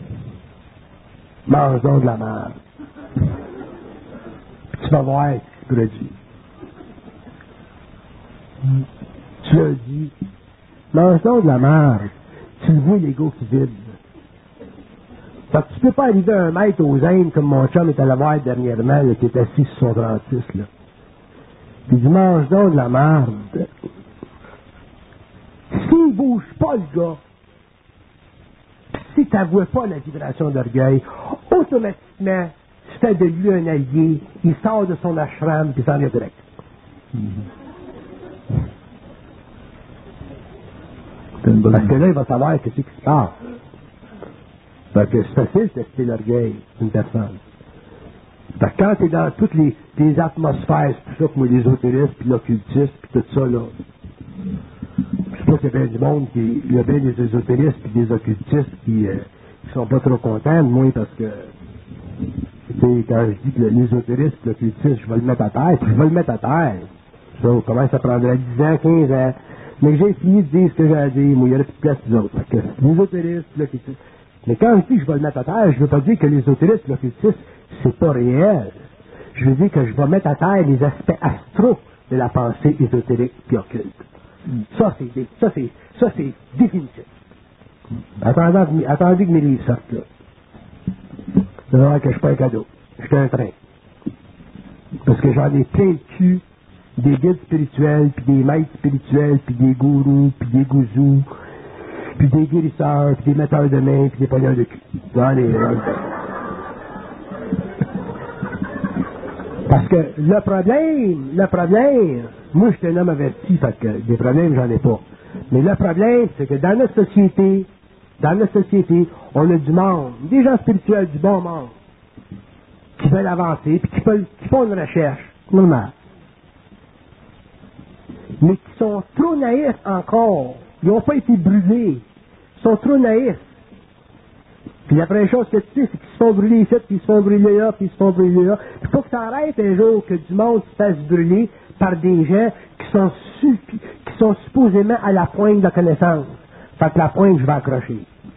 mange donc de la merde. Puis tu vas voir ce qui se produit. Mm. Tu leur dis, mange donc de la merde. Tu le vois, l'ego qui vide. Fait que tu peux pas arriver à un mètre aux Indes comme mon chum est allé voir dernièrement, là, qui est assis sur son trente-six, là. Puis il dit, mange donc de la merde. S'il bouge pas, le gars, si tu n'avoues pas la vibration d'orgueil, automatiquement, tu fais de lui un allié, il sort de son ashram, puis il s'en vient direct. Mm-hmm. Parce que là, il va savoir qu'est-ce qui se passe. Parce que c'est facile de tester l'orgueil d'une personne. Parce que quand tu es dans toutes les, les atmosphères, c'est tout ça comme l'ésotérisme, puis l'occultisme, puis tout ça, là. Je sais pas qu'il y a bien du monde qui. Il y a bien des ésotéristes puis des occultistes qui, euh, qui sont pas trop contents de moi parce que. Tu sais, quand je dis que l'ésotérisme et l'occultisme, je vais le mettre à terre, puis je vais le mettre à terre. Ça, comment ça prendrait dix ans, quinze ans. Mais j'ai fini de dire ce que j'ai à dire, moi, il y aurait plus de place que les autres. Fait que l'ésotérisme, l'occultisme. Mais quand je dis que je vais le mettre à terre, je ne veux pas dire que l'ésotérisme, l'occultisme, c'est pas réel. Je veux dire que je vais mettre à terre les aspects astraux de la pensée ésotérique et occulte. Ça, c'est, ça, c'est, ça, c'est définitif. Attendez, attendez que mes livres sortent, là. Vous allez voir que je suis pas un cadeau. Je suis un train. Parce que j'en ai plein de cul, des guides spirituels, puis des maîtres spirituels, puis des gourous, puis des gouzous, puis des guérisseurs, puis des metteurs de main, puis des pogneurs de cul. J'en ai, Parce que le problème, le problème, moi je suis un homme averti, fait que des problèmes, j'en ai pas. Mais le problème, c'est que dans notre société, dans notre société, on a du monde, des gens spirituels, du bon monde, qui veulent avancer, puis qui, veulent, qui font une recherche, normal. Mais qui sont trop naïfs encore. Ils n'ont pas été brûlés. Ils sont trop naïfs. Puis la première chose que tu sais, c'est qu'ils se font brûler ici, puis ils se font brûler là, puis ils se font brûler là. Il faut que ça arrête un jour que du monde se fasse brûler par des gens qui sont, suffi- qui sont supposément à la pointe de la connaissance. Fait que la pointe, je vais accrocher.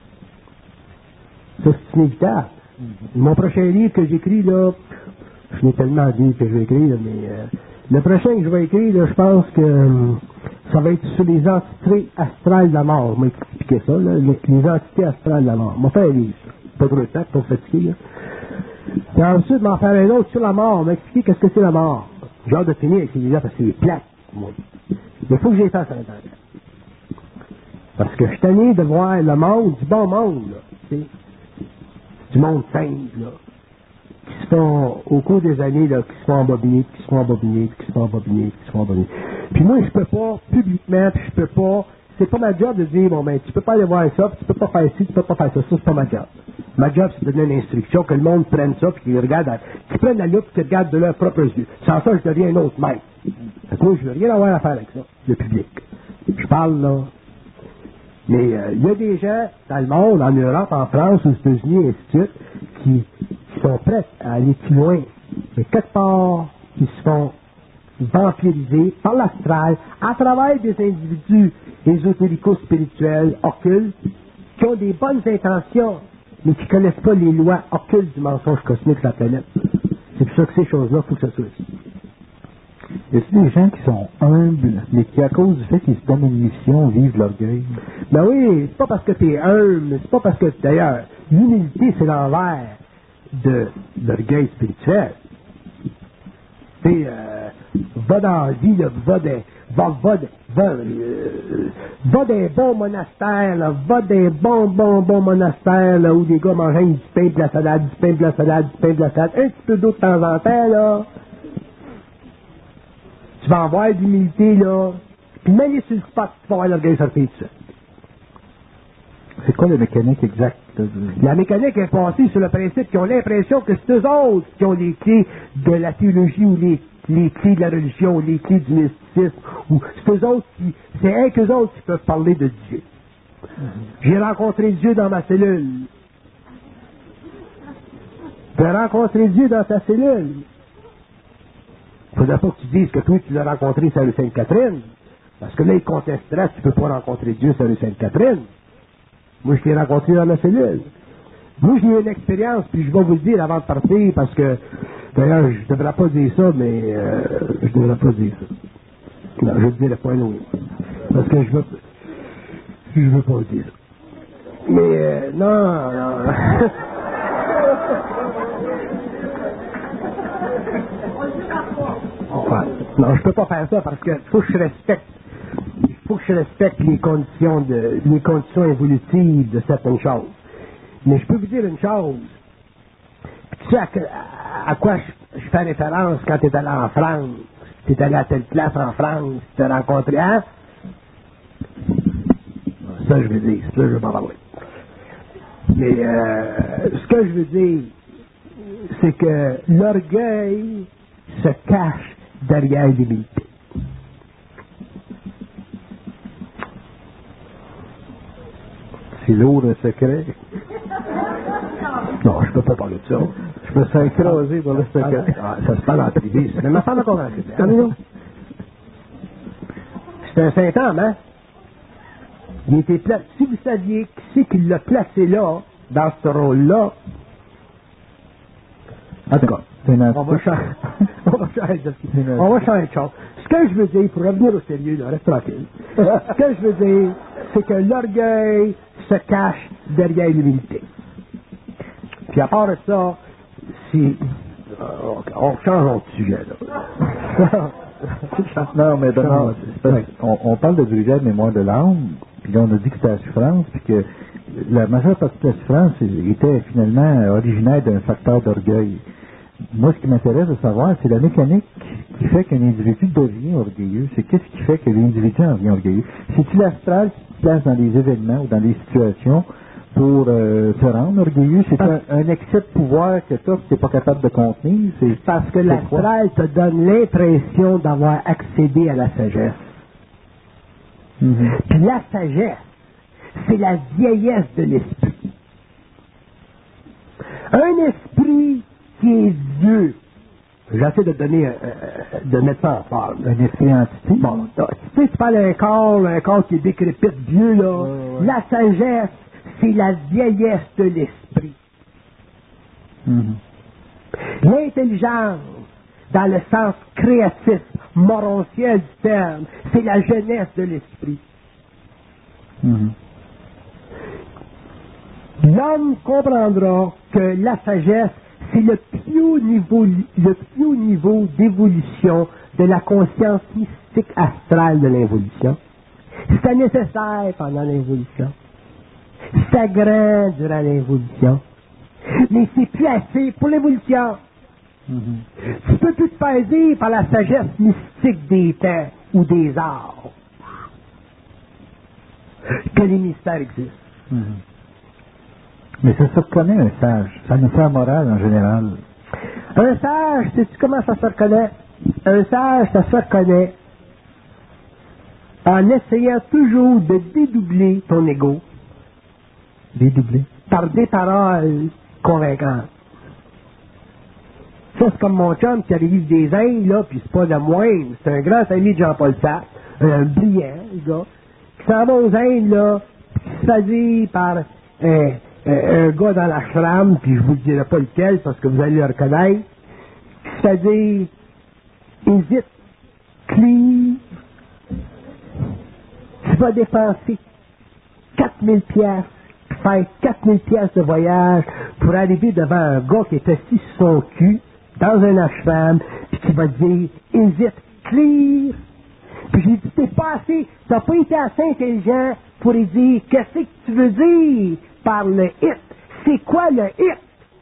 Ça, c'est inévitable. Mm-hmm. Mon prochain livre que j'écris, là, je n'ai tellement dit que je vais écrire, mais euh, le prochain que je vais écrire, là, je pense que euh, ça va être sur les entités astrales de la mort. Je vais expliquer ça, là, les, les entités astrales de la mort. Je vais faire un livre, ça. Pas trop de temps, pas fatigué. Là. Et ensuite, je vais en faire un autre sur la mort. Je vais expliquer qu'est-ce que c'est la mort. J'ai hâte de finir avec ces livres parce que c'est plate. Moi. Il faut que j'y fasse un temps. Parce que je suis tanné de voir le monde, du bon monde, là, tu sais, du monde simple, là, qui se font, au cours des années, là, qui se font embobiner, qui se font embobiner, qui se font embobiner, qui se font embobiner. Puis moi, je peux pas, publiquement, puis je peux pas, c'est pas ma job de dire, bon, ben, tu peux pas aller voir ça, puis tu peux pas faire ci, tu peux pas faire ça, ça, c'est pas ma job. Ma job, c'est de donner une instruction, que le monde prenne ça, puis qu'ils regardent, qu'ils prennent la loupe, qu'ils regardent de leurs propres yeux. Sans ça, je deviens un autre maître. Fait que moi, je veux rien avoir à faire avec ça, le public. Je parle, là. Mais il euh, y a des gens dans le monde, en Europe, en France, aux États-Unis, et ainsi de suite, qui, qui sont prêts à aller plus loin. Mais quelque part, qui se font vampiriser par l'astral à travers des individus ésotérico-spirituels, occultes, qui ont des bonnes intentions, mais qui ne connaissent pas les lois occultes du mensonge cosmique de la planète. C'est pour ça que ces choses-là, il faut que ça soit ici. Y a-t-il des gens qui sont humbles, mais qui, à cause du fait qu'ils se donnent une mission, vivent l'orgueil? Ben oui, c'est pas parce que tu es humble, c'est pas parce que, d'ailleurs, l'humilité, c'est l'envers de l'orgueil spirituel. Tu sais, euh, va dans la vie, là, va d'un, va, va, va, euh, va d'un bon monastère, là, va d'un bon, bon, bon monastère, là, où des gars mangent du pain de la salade, du pain de la salade, du pain de la salade, un petit peu d'eau de temps en temps, là. Tu vas avoir de l'humilité, là, puis même sur le spot, tu vas avoir l'orgueil sortir tout ça. C'est quoi la mécanique exacte? La mécanique est passée sur le principe qu'ils ont l'impression que c'est eux autres qui ont les clés de la théologie ou les, les clés de la religion, ou les clés du mysticisme, ou c'est eux autres qui, c'est un qu'eux autres qui peuvent parler de Dieu. J'ai rencontré Dieu dans ma cellule. Tu as rencontré Dieu dans ta cellule. Il ne faudrait pas que tu dises que toi, tu l'as rencontré sur la rue Sainte-Catherine. Parce que là, il contestera que tu ne peux pas rencontrer Dieu sur la rue Sainte-Catherine. Moi, je l'ai rencontré dans ma cellule. Moi, j'ai eu une expérience, puis je vais vous le dire avant de partir, parce que, d'ailleurs, je ne devrais pas dire ça, mais euh, je ne devrais pas dire ça. Non, je ne dirai pas non. Parce que je veux, je veux pas le dire. Mais, euh, non, non. Ouais. Non, je peux pas faire ça parce que faut que je respecte, faut que je respecte les conditions de, les conditions évolutives de certaines choses. Mais je peux vous dire une chose. Tu sais à, à, à quoi je, je fais référence quand tu es allé en France, tu es allé à telle place en France, tu t'es rencontré, hein? Ça, je veux dire, ça, je veux pas parler. Mais euh, ce que je veux dire, c'est que l'orgueil se cache derrière l'humilité. C'est lourd le secret. Non, je peux pas parler de ça. Je me sens écrasé par le secret. Ah, ça se parle en privé. Mais ma femme a convaincu. C'est un saint homme, hein? Il était placé. Si vous saviez qui c'est qui l'a placé là, dans ce rôle-là, en tout cas, on va changer. On va changer de On va changer de chose. Ce que je veux dire, pour revenir au sérieux, là, reste tranquille. Ce que je veux dire, c'est que l'orgueil se cache derrière l'humilité. Puis à part de ça, si on change de sujet, là. Non, mais non, on, on parle de briser la mémoire de l'âme, puis là on a dit que c'était la souffrance, puis que la majeure partie de la souffrance était finalement originaire d'un facteur d'orgueil. moi, ce qui m'intéresse de savoir, c'est la mécanique qui fait qu'un individu devient orgueilleux. C'est qu'est-ce qui fait que l'individu en devient orgueilleux. C'est-tu l'astral qui te place dans des événements ou dans des situations pour euh, te rendre orgueilleux? C'est un, un excès de pouvoir que tu as que tu n'es pas capable de contenir? C'est parce que l'astral te donne l'impression d'avoir accédé à la sagesse. Mm-hmm. Puis la sagesse, c'est la vieillesse de l'esprit. Un esprit qui est vieux. J'essaie de donner, euh, de mettre ça en forme. Un esprit entité. Bon, tu sais, tu parles d'un corps, un corps qui est décrépite, vieux, là. Ouais, ouais. La sagesse, c'est la vieillesse de l'esprit. Mm-hmm. L'intelligence, dans le sens créatif, morontiel du terme, c'est la jeunesse de l'esprit. Mm-hmm. L'homme comprendra que la sagesse, c'est le plus haut niveau, le plus haut niveau d'évolution de la conscience mystique astrale de l'involution. C'était nécessaire pendant l'involution. C'était grand durant l'involution. Mais c'est plus assez pour l'évolution. Mm-hmm. Tu peux plus te faire dire par la sagesse mystique des temps ou des arts que les mystères existent. Mm-hmm. Mais ça se reconnaît un sage. Ça nous fait un moral en général. Un sage, sais-tu comment ça se reconnaît? Un sage, ça se reconnaît en essayant toujours de dédoubler ton ego. Dédoubler. Par des paroles convaincantes. Ça, c'est comme mon chum qui arrive des Indes, là, puis c'est pas le moindre. C'est un grand ami de Jean-Paul Sartre, un brillant, le gars, qui s'en va aux Indes, là, puis qui se fait dire par un, un, un gars dans l'ashram, puis je vous dirai pas lequel, parce que vous allez le reconnaître, qui se fait dire, hésite, cleave, tu vas dépenser quatre mille piastres, faire quatre mille piastres de voyage pour arriver devant un gars qui est assis sur son cul, dans un ashram, puis qui va te dire, hésite, clear. Puis j'ai dit, t'es pas assez, t'as pas été assez intelligent pour lui dire, qu'est-ce que tu veux dire par le hit? C'est quoi le hit?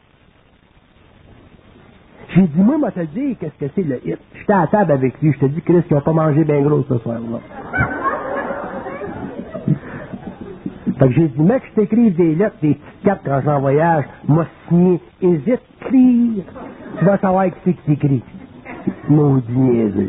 J'ai dit, moi, moi, te dire, qu'est-ce que c'est le hit? J'étais à la table avec lui, je te dis, Chris, qu'ils ont pas mangé bien gros ce soir-là. Fait que j'ai dit, mec, je t'écrive des lettres, des petites cartes quand je vais en voyage, m'a signé, hésite, clear. Tu vas savoir qui c'est qui t'écrit. Maudit niaiseux.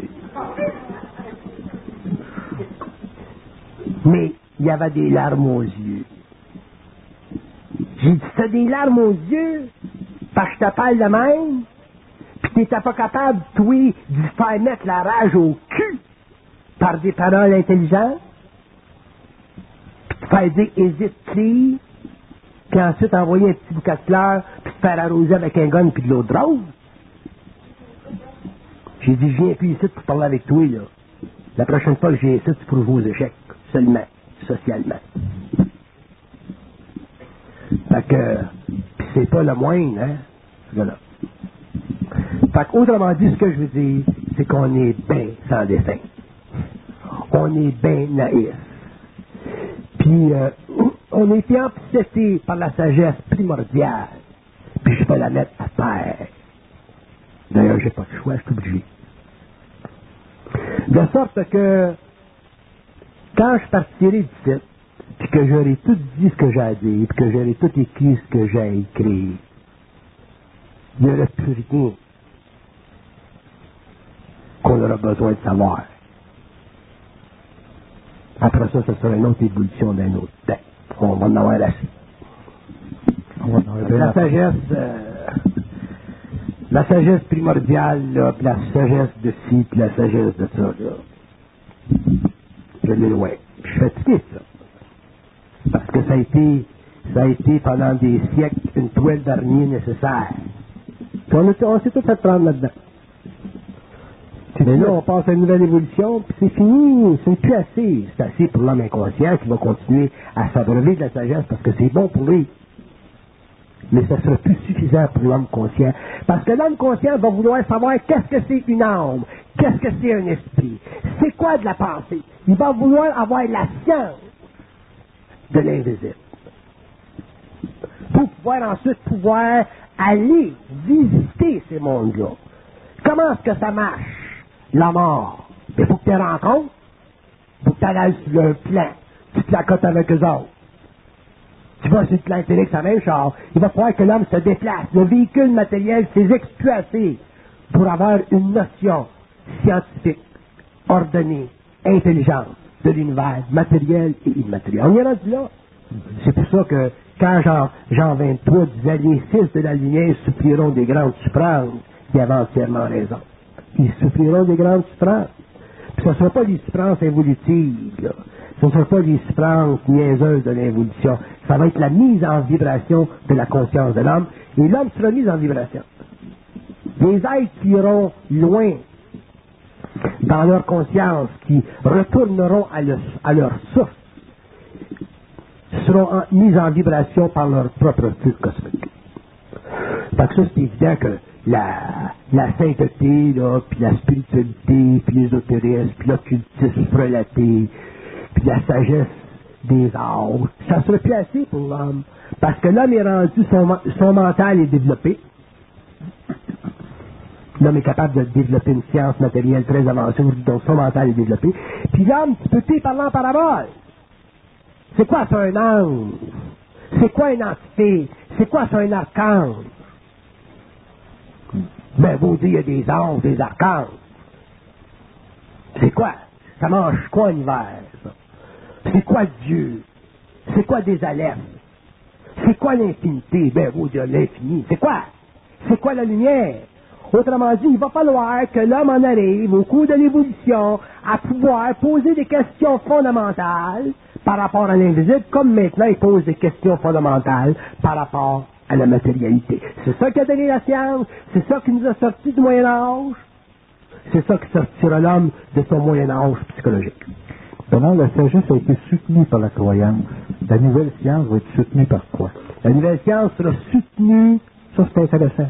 Mais il y avait des larmes aux yeux. J'ai dit, t'as des larmes aux yeux, parce que je te parle de même, puis t'étais pas capable, toi, de faire mettre la rage au cul par des paroles intelligentes, puis te faire dire, hésite, clear, puis ensuite envoyer un petit bouquet de fleurs, puis te faire arroser avec un gun puis de l'eau de rose. J'ai dit, je viens plus ici pour parler avec toi, là. La prochaine fois que je viens ici, c'est pour jouer aux échecs, seulement, socialement. Fait que, pis c'est pas le moindre, hein, voilà. Fait qu'autrement dit, ce que je veux dire, c'est qu'on est bien sans dessin. On est bien naïf. Puis, euh, on est obsédé par la sagesse primordiale. Puis je peux la mettre à terre. D'ailleurs, j'ai pas de choix, je suis obligé. De sorte que, quand je partirai d'ici, puis que j'aurai tout dit ce que j'ai à dire, puis que j'aurai tout écrit ce que j'ai à écrire, il n'y aura plus rien qu'on aura besoin de savoir. Après ça, ce sera une autre évolution d'un autre temps. On va en avoir assez. On va en avoir la sagesse, euh, la sagesse primordiale, là, puis la sagesse de ci, puis la sagesse de ça, là. Je l'ai loin. Je suis fatigué, ça. Parce que ça a été, ça a été pendant des siècles une toile d'araignée nécessaire. Puis on, a, on s'est tout fait prendre là-dedans. Mais là, on passe à une nouvelle évolution, puis c'est fini, c'est plus assez. C'est assez pour l'homme inconscient qui va continuer à s'abreuver de la sagesse parce que c'est bon pour lui. Mais ça sera plus suffisant pour l'homme conscient. Parce que l'homme conscient va vouloir savoir qu'est-ce que c'est une âme, qu'est-ce que c'est un esprit, c'est quoi de la pensée. Il va vouloir avoir la science de l'invisible. pour pouvoir ensuite pouvoir aller visiter ces mondes-là. Comment est-ce que ça marche, la mort? Il faut que tu les rencontres, il faut que tu ailles sur le plan, tu te la cotes avec eux autres. Tu vas sur le plan éthérique, c'est la même chose. Il va falloir que l'homme se déplace. Le véhicule matériel physique, c'est plus assez pour avoir une notion scientifique, ordonnée, intelligente de l'univers matériel et immatériel. On y est rendu là. C'est pour ça que quand Jean, Jean vingt-trois disait « Les fils de la lumière souffriront des grandes souffrances », il avait entièrement raison. Ils souffriront des grandes souffrances. Puis ce ne sera pas des souffrances évolutives, là. Ce ne sera pas des souffrances niaiseuses de l'évolution. Ça va être la mise en vibration de la conscience de l'homme. Et l'homme sera mis en vibration. Des êtres qui iront loin dans leur conscience, qui retourneront à, le, à leur source, seront en, mis en vibration par leur propre feu cosmique. Parce que ça, c'est évident que la, la sainteté, là, puis la spiritualité, puis l'ésotérisme, puis l'occultisme relaté, puis la sagesse des arts, ça serait plus assez pour l'homme. Parce que l'homme est rendu, son, son mental est développé. L'homme est capable de développer une science matérielle très avancée, donc son mental est développé. Puis l'homme, tu peux t'y parler en parabole. C'est quoi ça, un ange? C'est quoi une entité? C'est quoi ça, un archange? Ben, vous dites, il y a des anges, des archanges. C'est quoi? Ça mange quoi en hiver, ça? C'est quoi Dieu? C'est quoi des alephes? C'est quoi l'infinité? Ben, vous dites, l'infini. C'est quoi? C'est quoi la lumière? Autrement dit, il va falloir que l'homme en arrive, au cours de l'évolution, à pouvoir poser des questions fondamentales par rapport à l'invisible, comme maintenant il pose des questions fondamentales par rapport à la matérialité. C'est ça qui a donné la science, c'est ça qui nous a sortis du Moyen-Âge, c'est ça qui sortira l'homme de son Moyen-Âge psychologique. Pendant la sagesse a été soutenue par la croyance. La nouvelle science va être soutenue par quoi? La nouvelle science sera soutenue, ça c'est intéressant.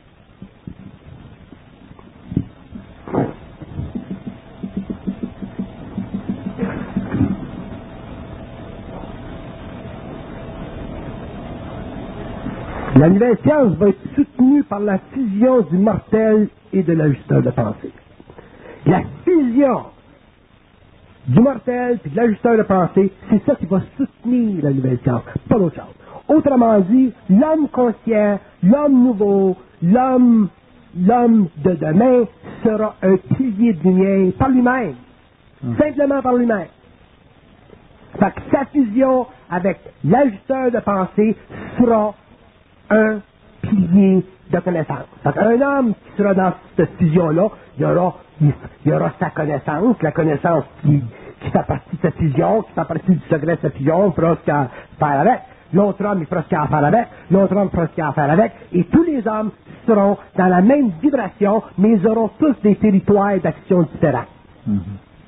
La nouvelle science va être soutenue par la fusion du mortel et de l'ajusteur de pensée. La fusion du mortel et de l'ajusteur de pensée, c'est ça qui va soutenir la nouvelle science, pas d'autre chose. Autrement dit, l'homme conscient, l'homme nouveau, l'homme, l'homme de demain sera un pilier de lumière par lui-même, mmh. simplement par lui-même. Fait que sa fusion avec l'ajusteur de pensée sera un pilier de connaissance. Donc, un homme qui sera dans cette fusion-là, il y aura, il y aura sa connaissance, la connaissance qui, qui fait partie de sa fusion, qui fait partie du secret de sa fusion, il fera ce qu'il a à faire avec. L'autre homme, il fera ce qu'il a à faire avec. L'autre homme fera ce qu'il a à faire avec. Et tous les hommes seront dans la même vibration, mais ils auront tous des territoires d'action différents. Mm-hmm.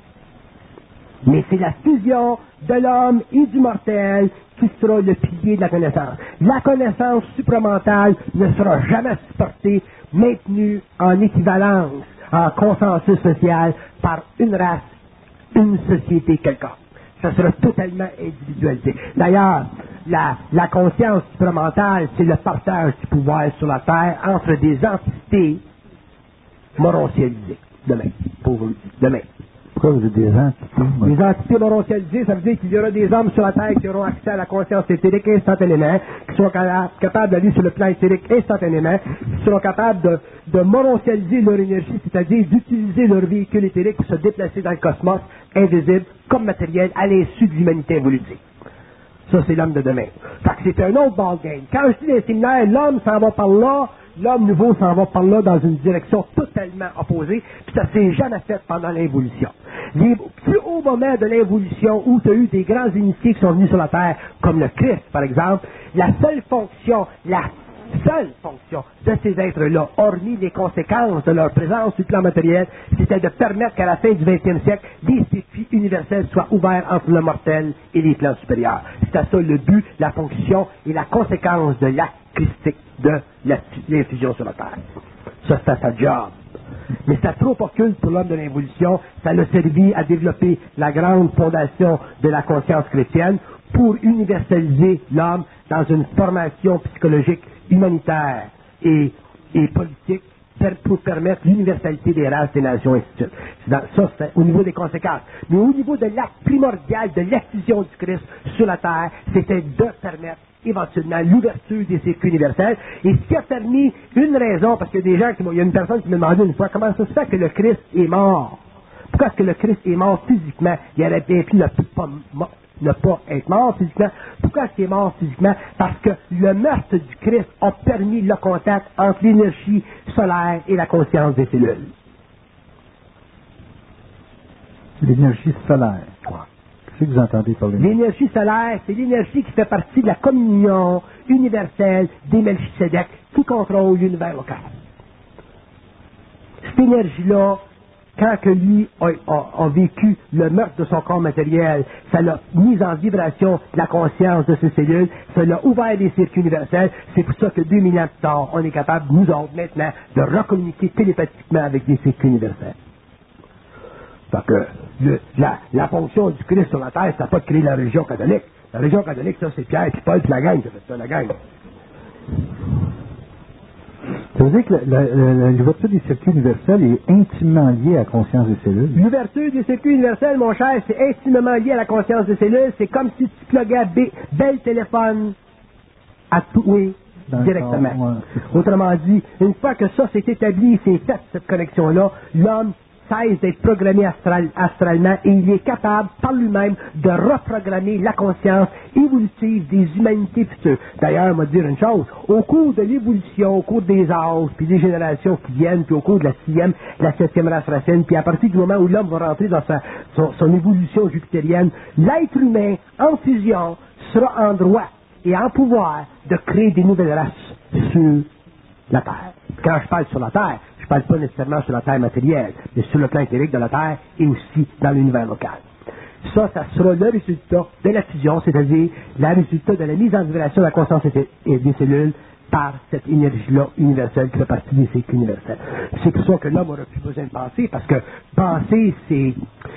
Mais c'est la fusion de l'homme et du mortel qui sera le pilier de la connaissance. La connaissance supramentale ne sera jamais supportée, maintenue en équivalence, en consensus social par une race, une société quelconque. Ça sera totalement individualisé. D'ailleurs, la, la conscience supramentale, c'est le partage du pouvoir sur la Terre entre des entités moroncialisées. Demain, pour demain. Pourquoi vous dites des entités? Moi? Les entités moroncialisées, ça veut dire qu'il y aura des hommes sur la Terre qui auront accès à la conscience éthérique instantanément, qui seront capables d'aller sur le plan éthérique instantanément, qui seront capables de, de moroncialiser leur énergie, c'est-à-dire d'utiliser leur véhicule éthérique pour se déplacer dans le cosmos, invisible, comme matériel, à l'insu de l'humanité évolutive. Ça, c'est l'homme de demain. Fait que c'est un autre ballgame. Quand je dis les séminaires, l'homme s'en va par là, l'homme nouveau s'en va par là dans une direction totalement opposée, puis ça s'est jamais fait pendant l'évolution. Les plus hauts moments de l'évolution où tu as eu des grands initiés qui sont venus sur la Terre, comme le Christ, par exemple, la seule fonction, la seule fonction de ces êtres-là, hormis les conséquences de leur présence sur le plan matériel, c'était de permettre qu'à la fin du vingtième siècle, les circuits universels soient ouverts entre le mortel et les plans supérieurs. C'était ça le but, la fonction et la conséquence de l'acte christique de l'infusion sur la Terre. Ça, c'était sa job. Mais c'était trop occulte pour l'homme de l'évolution. Ça l'a servi à développer la grande fondation de la conscience chrétienne pour universaliser l'homme dans une formation psychologique, humanitaire et, et politique pour permettre l'universalité des races, des nations, et ainsi de suite. Dans, ça, c'est au niveau des conséquences. Mais au niveau de l'acte primordial de l'effusion du Christ sur la terre, c'était de permettre éventuellement l'ouverture des circuits universels. Et ce qui a permis une raison, parce qu'il y a des gens qui m'ont, il y a une personne qui m'a demandé une fois comment ça se fait que le Christ est mort. Pourquoi est-ce que le Christ est mort physiquement? Il aurait bien pu ne pas, ne pas être mort physiquement. Pourquoi est-ce qu'il est mort physiquement? Parce que le meurtre du Christ a permis le contact entre l'énergie solaire et la conscience des cellules. L'énergie solaire. Qu'est-ce que vous entendez par l'énergie? L'énergie solaire, c'est l'énergie qui fait partie de la communion universelle des Melchisédek qui contrôle l'univers local. Cette énergie-là, quand que lui a, a, a vécu le meurtre de son corps matériel, ça l'a mis en vibration la conscience de ses cellules, ça l'a ouvert des circuits universels. C'est pour ça que deux mille ans plus tard, on est capable, nous autres, maintenant, de recommuniquer télépathiquement avec des circuits universels. Donc, le, la, la fonction du Christ sur la terre, c'est pas de créer la religion catholique. La religion catholique, ça, c'est Pierre, puis Paul, puis la gang, ça fait ça, la gang. Ça veut dire que l'ouverture des circuits universels est intimement liée à la conscience des cellules? L'ouverture des circuits universels, mon cher, c'est intimement lié à la conscience des cellules. C'est comme si tu pluguais bel téléphone à tout, oui, directement. Ouais, autrement dit, une fois que ça s'est établi, c'est fait, cette connexion-là, l'homme cesse d'être programmé astral, astralement et il est capable, par lui-même, de reprogrammer la conscience évolutive des humanités futures. D'ailleurs, on va dire une chose, au cours de l'évolution, au cours des âges, puis des générations qui viennent, puis au cours de la sixième, de la septième race racine, puis à partir du moment où l'homme va rentrer dans sa, son, son évolution jupitérienne, l'être humain, en fusion, sera en droit et en pouvoir de créer des nouvelles races sur la Terre. Quand je parle sur la Terre, je ne parle pas nécessairement sur la Terre matérielle, mais sur le plan éthérique de la Terre et aussi dans l'univers local. Ça, ça sera le résultat de la fusion, c'est-à-dire le résultat de la mise en vibration de la conscience et des cellules par cette énergie-là universelle qui fait partie des cycles universels. C'est pour ça que l'homme n'aura plus besoin de penser, parce que penser, c'est...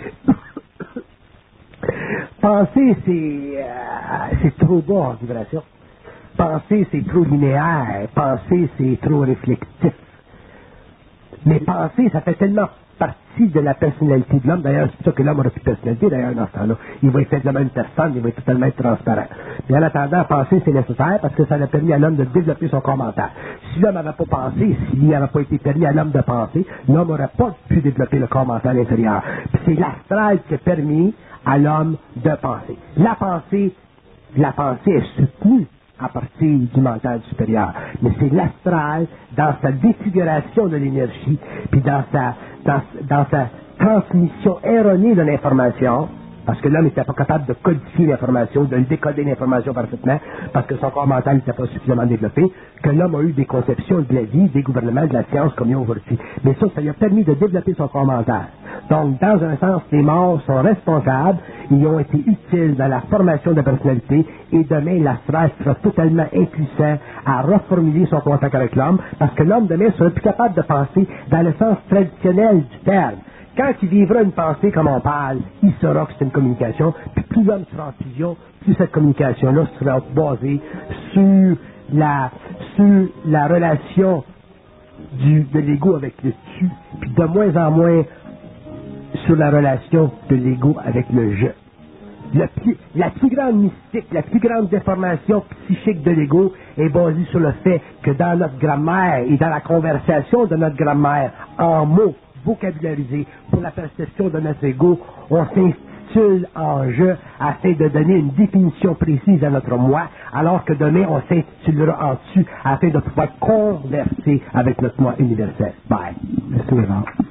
penser, c'est... Euh, c'est trop bas en vibration. Penser, c'est trop linéaire. Penser, c'est trop réflexif. Mais penser, ça fait tellement partie de la personnalité de l'homme. D'ailleurs, c'est ça que l'homme n'aura plus de personnalité, d'ailleurs, dans ce temps-là. Il va être simplement une personne, il va être totalement transparent. Mais en attendant, penser, c'est nécessaire parce que ça a permis à l'homme de développer son corps mental. Si l'homme n'avait pas pensé, s'il n'avait pas été permis à l'homme de penser, l'homme n'aurait pas pu développer le corps mental intérieur. Puis c'est l'astral qui a permis à l'homme de penser. La pensée, la pensée est soutenue à partir du mental supérieur. Mais c'est l'astral, dans sa défiguration de l'énergie, puis dans sa, dans, dans sa transmission erronée de l'information, parce que l'homme n'était pas capable de codifier l'information, de décoder l'information parfaitement, parce que son corps mental n'était pas suffisamment développé, que l'homme a eu des conceptions de la vie, des gouvernements, de la science comme il y a aujourd'hui. Mais ça, ça lui a permis de développer son corps mental. Donc, dans un sens, les morts sont responsables, ils ont été utiles dans la formation de la personnalité, et demain, l'astral sera totalement impuissant à reformuler son contact avec l'homme, parce que l'homme demain sera plus capable de penser dans le sens traditionnel du terme. Quand il vivra une pensée comme on parle, il saura que c'est une communication, puis plus l'homme sera en fusion, plus cette communication-là sera basée sur la, sur la relation du, de l'ego avec le tu, puis de moins en moins sur la relation de l'ego avec le je. Le plus, la plus grande mystique, la plus grande déformation psychique de l'ego est basée sur le fait que dans notre grammaire et dans la conversation de notre grammaire, en mots vocabularisés pour la perception de notre ego, on s'intitule en je afin de donner une définition précise à notre moi, alors que demain on s'intitulera en tu afin de pouvoir converser avec notre moi universel. Bye. Merci, Laurent.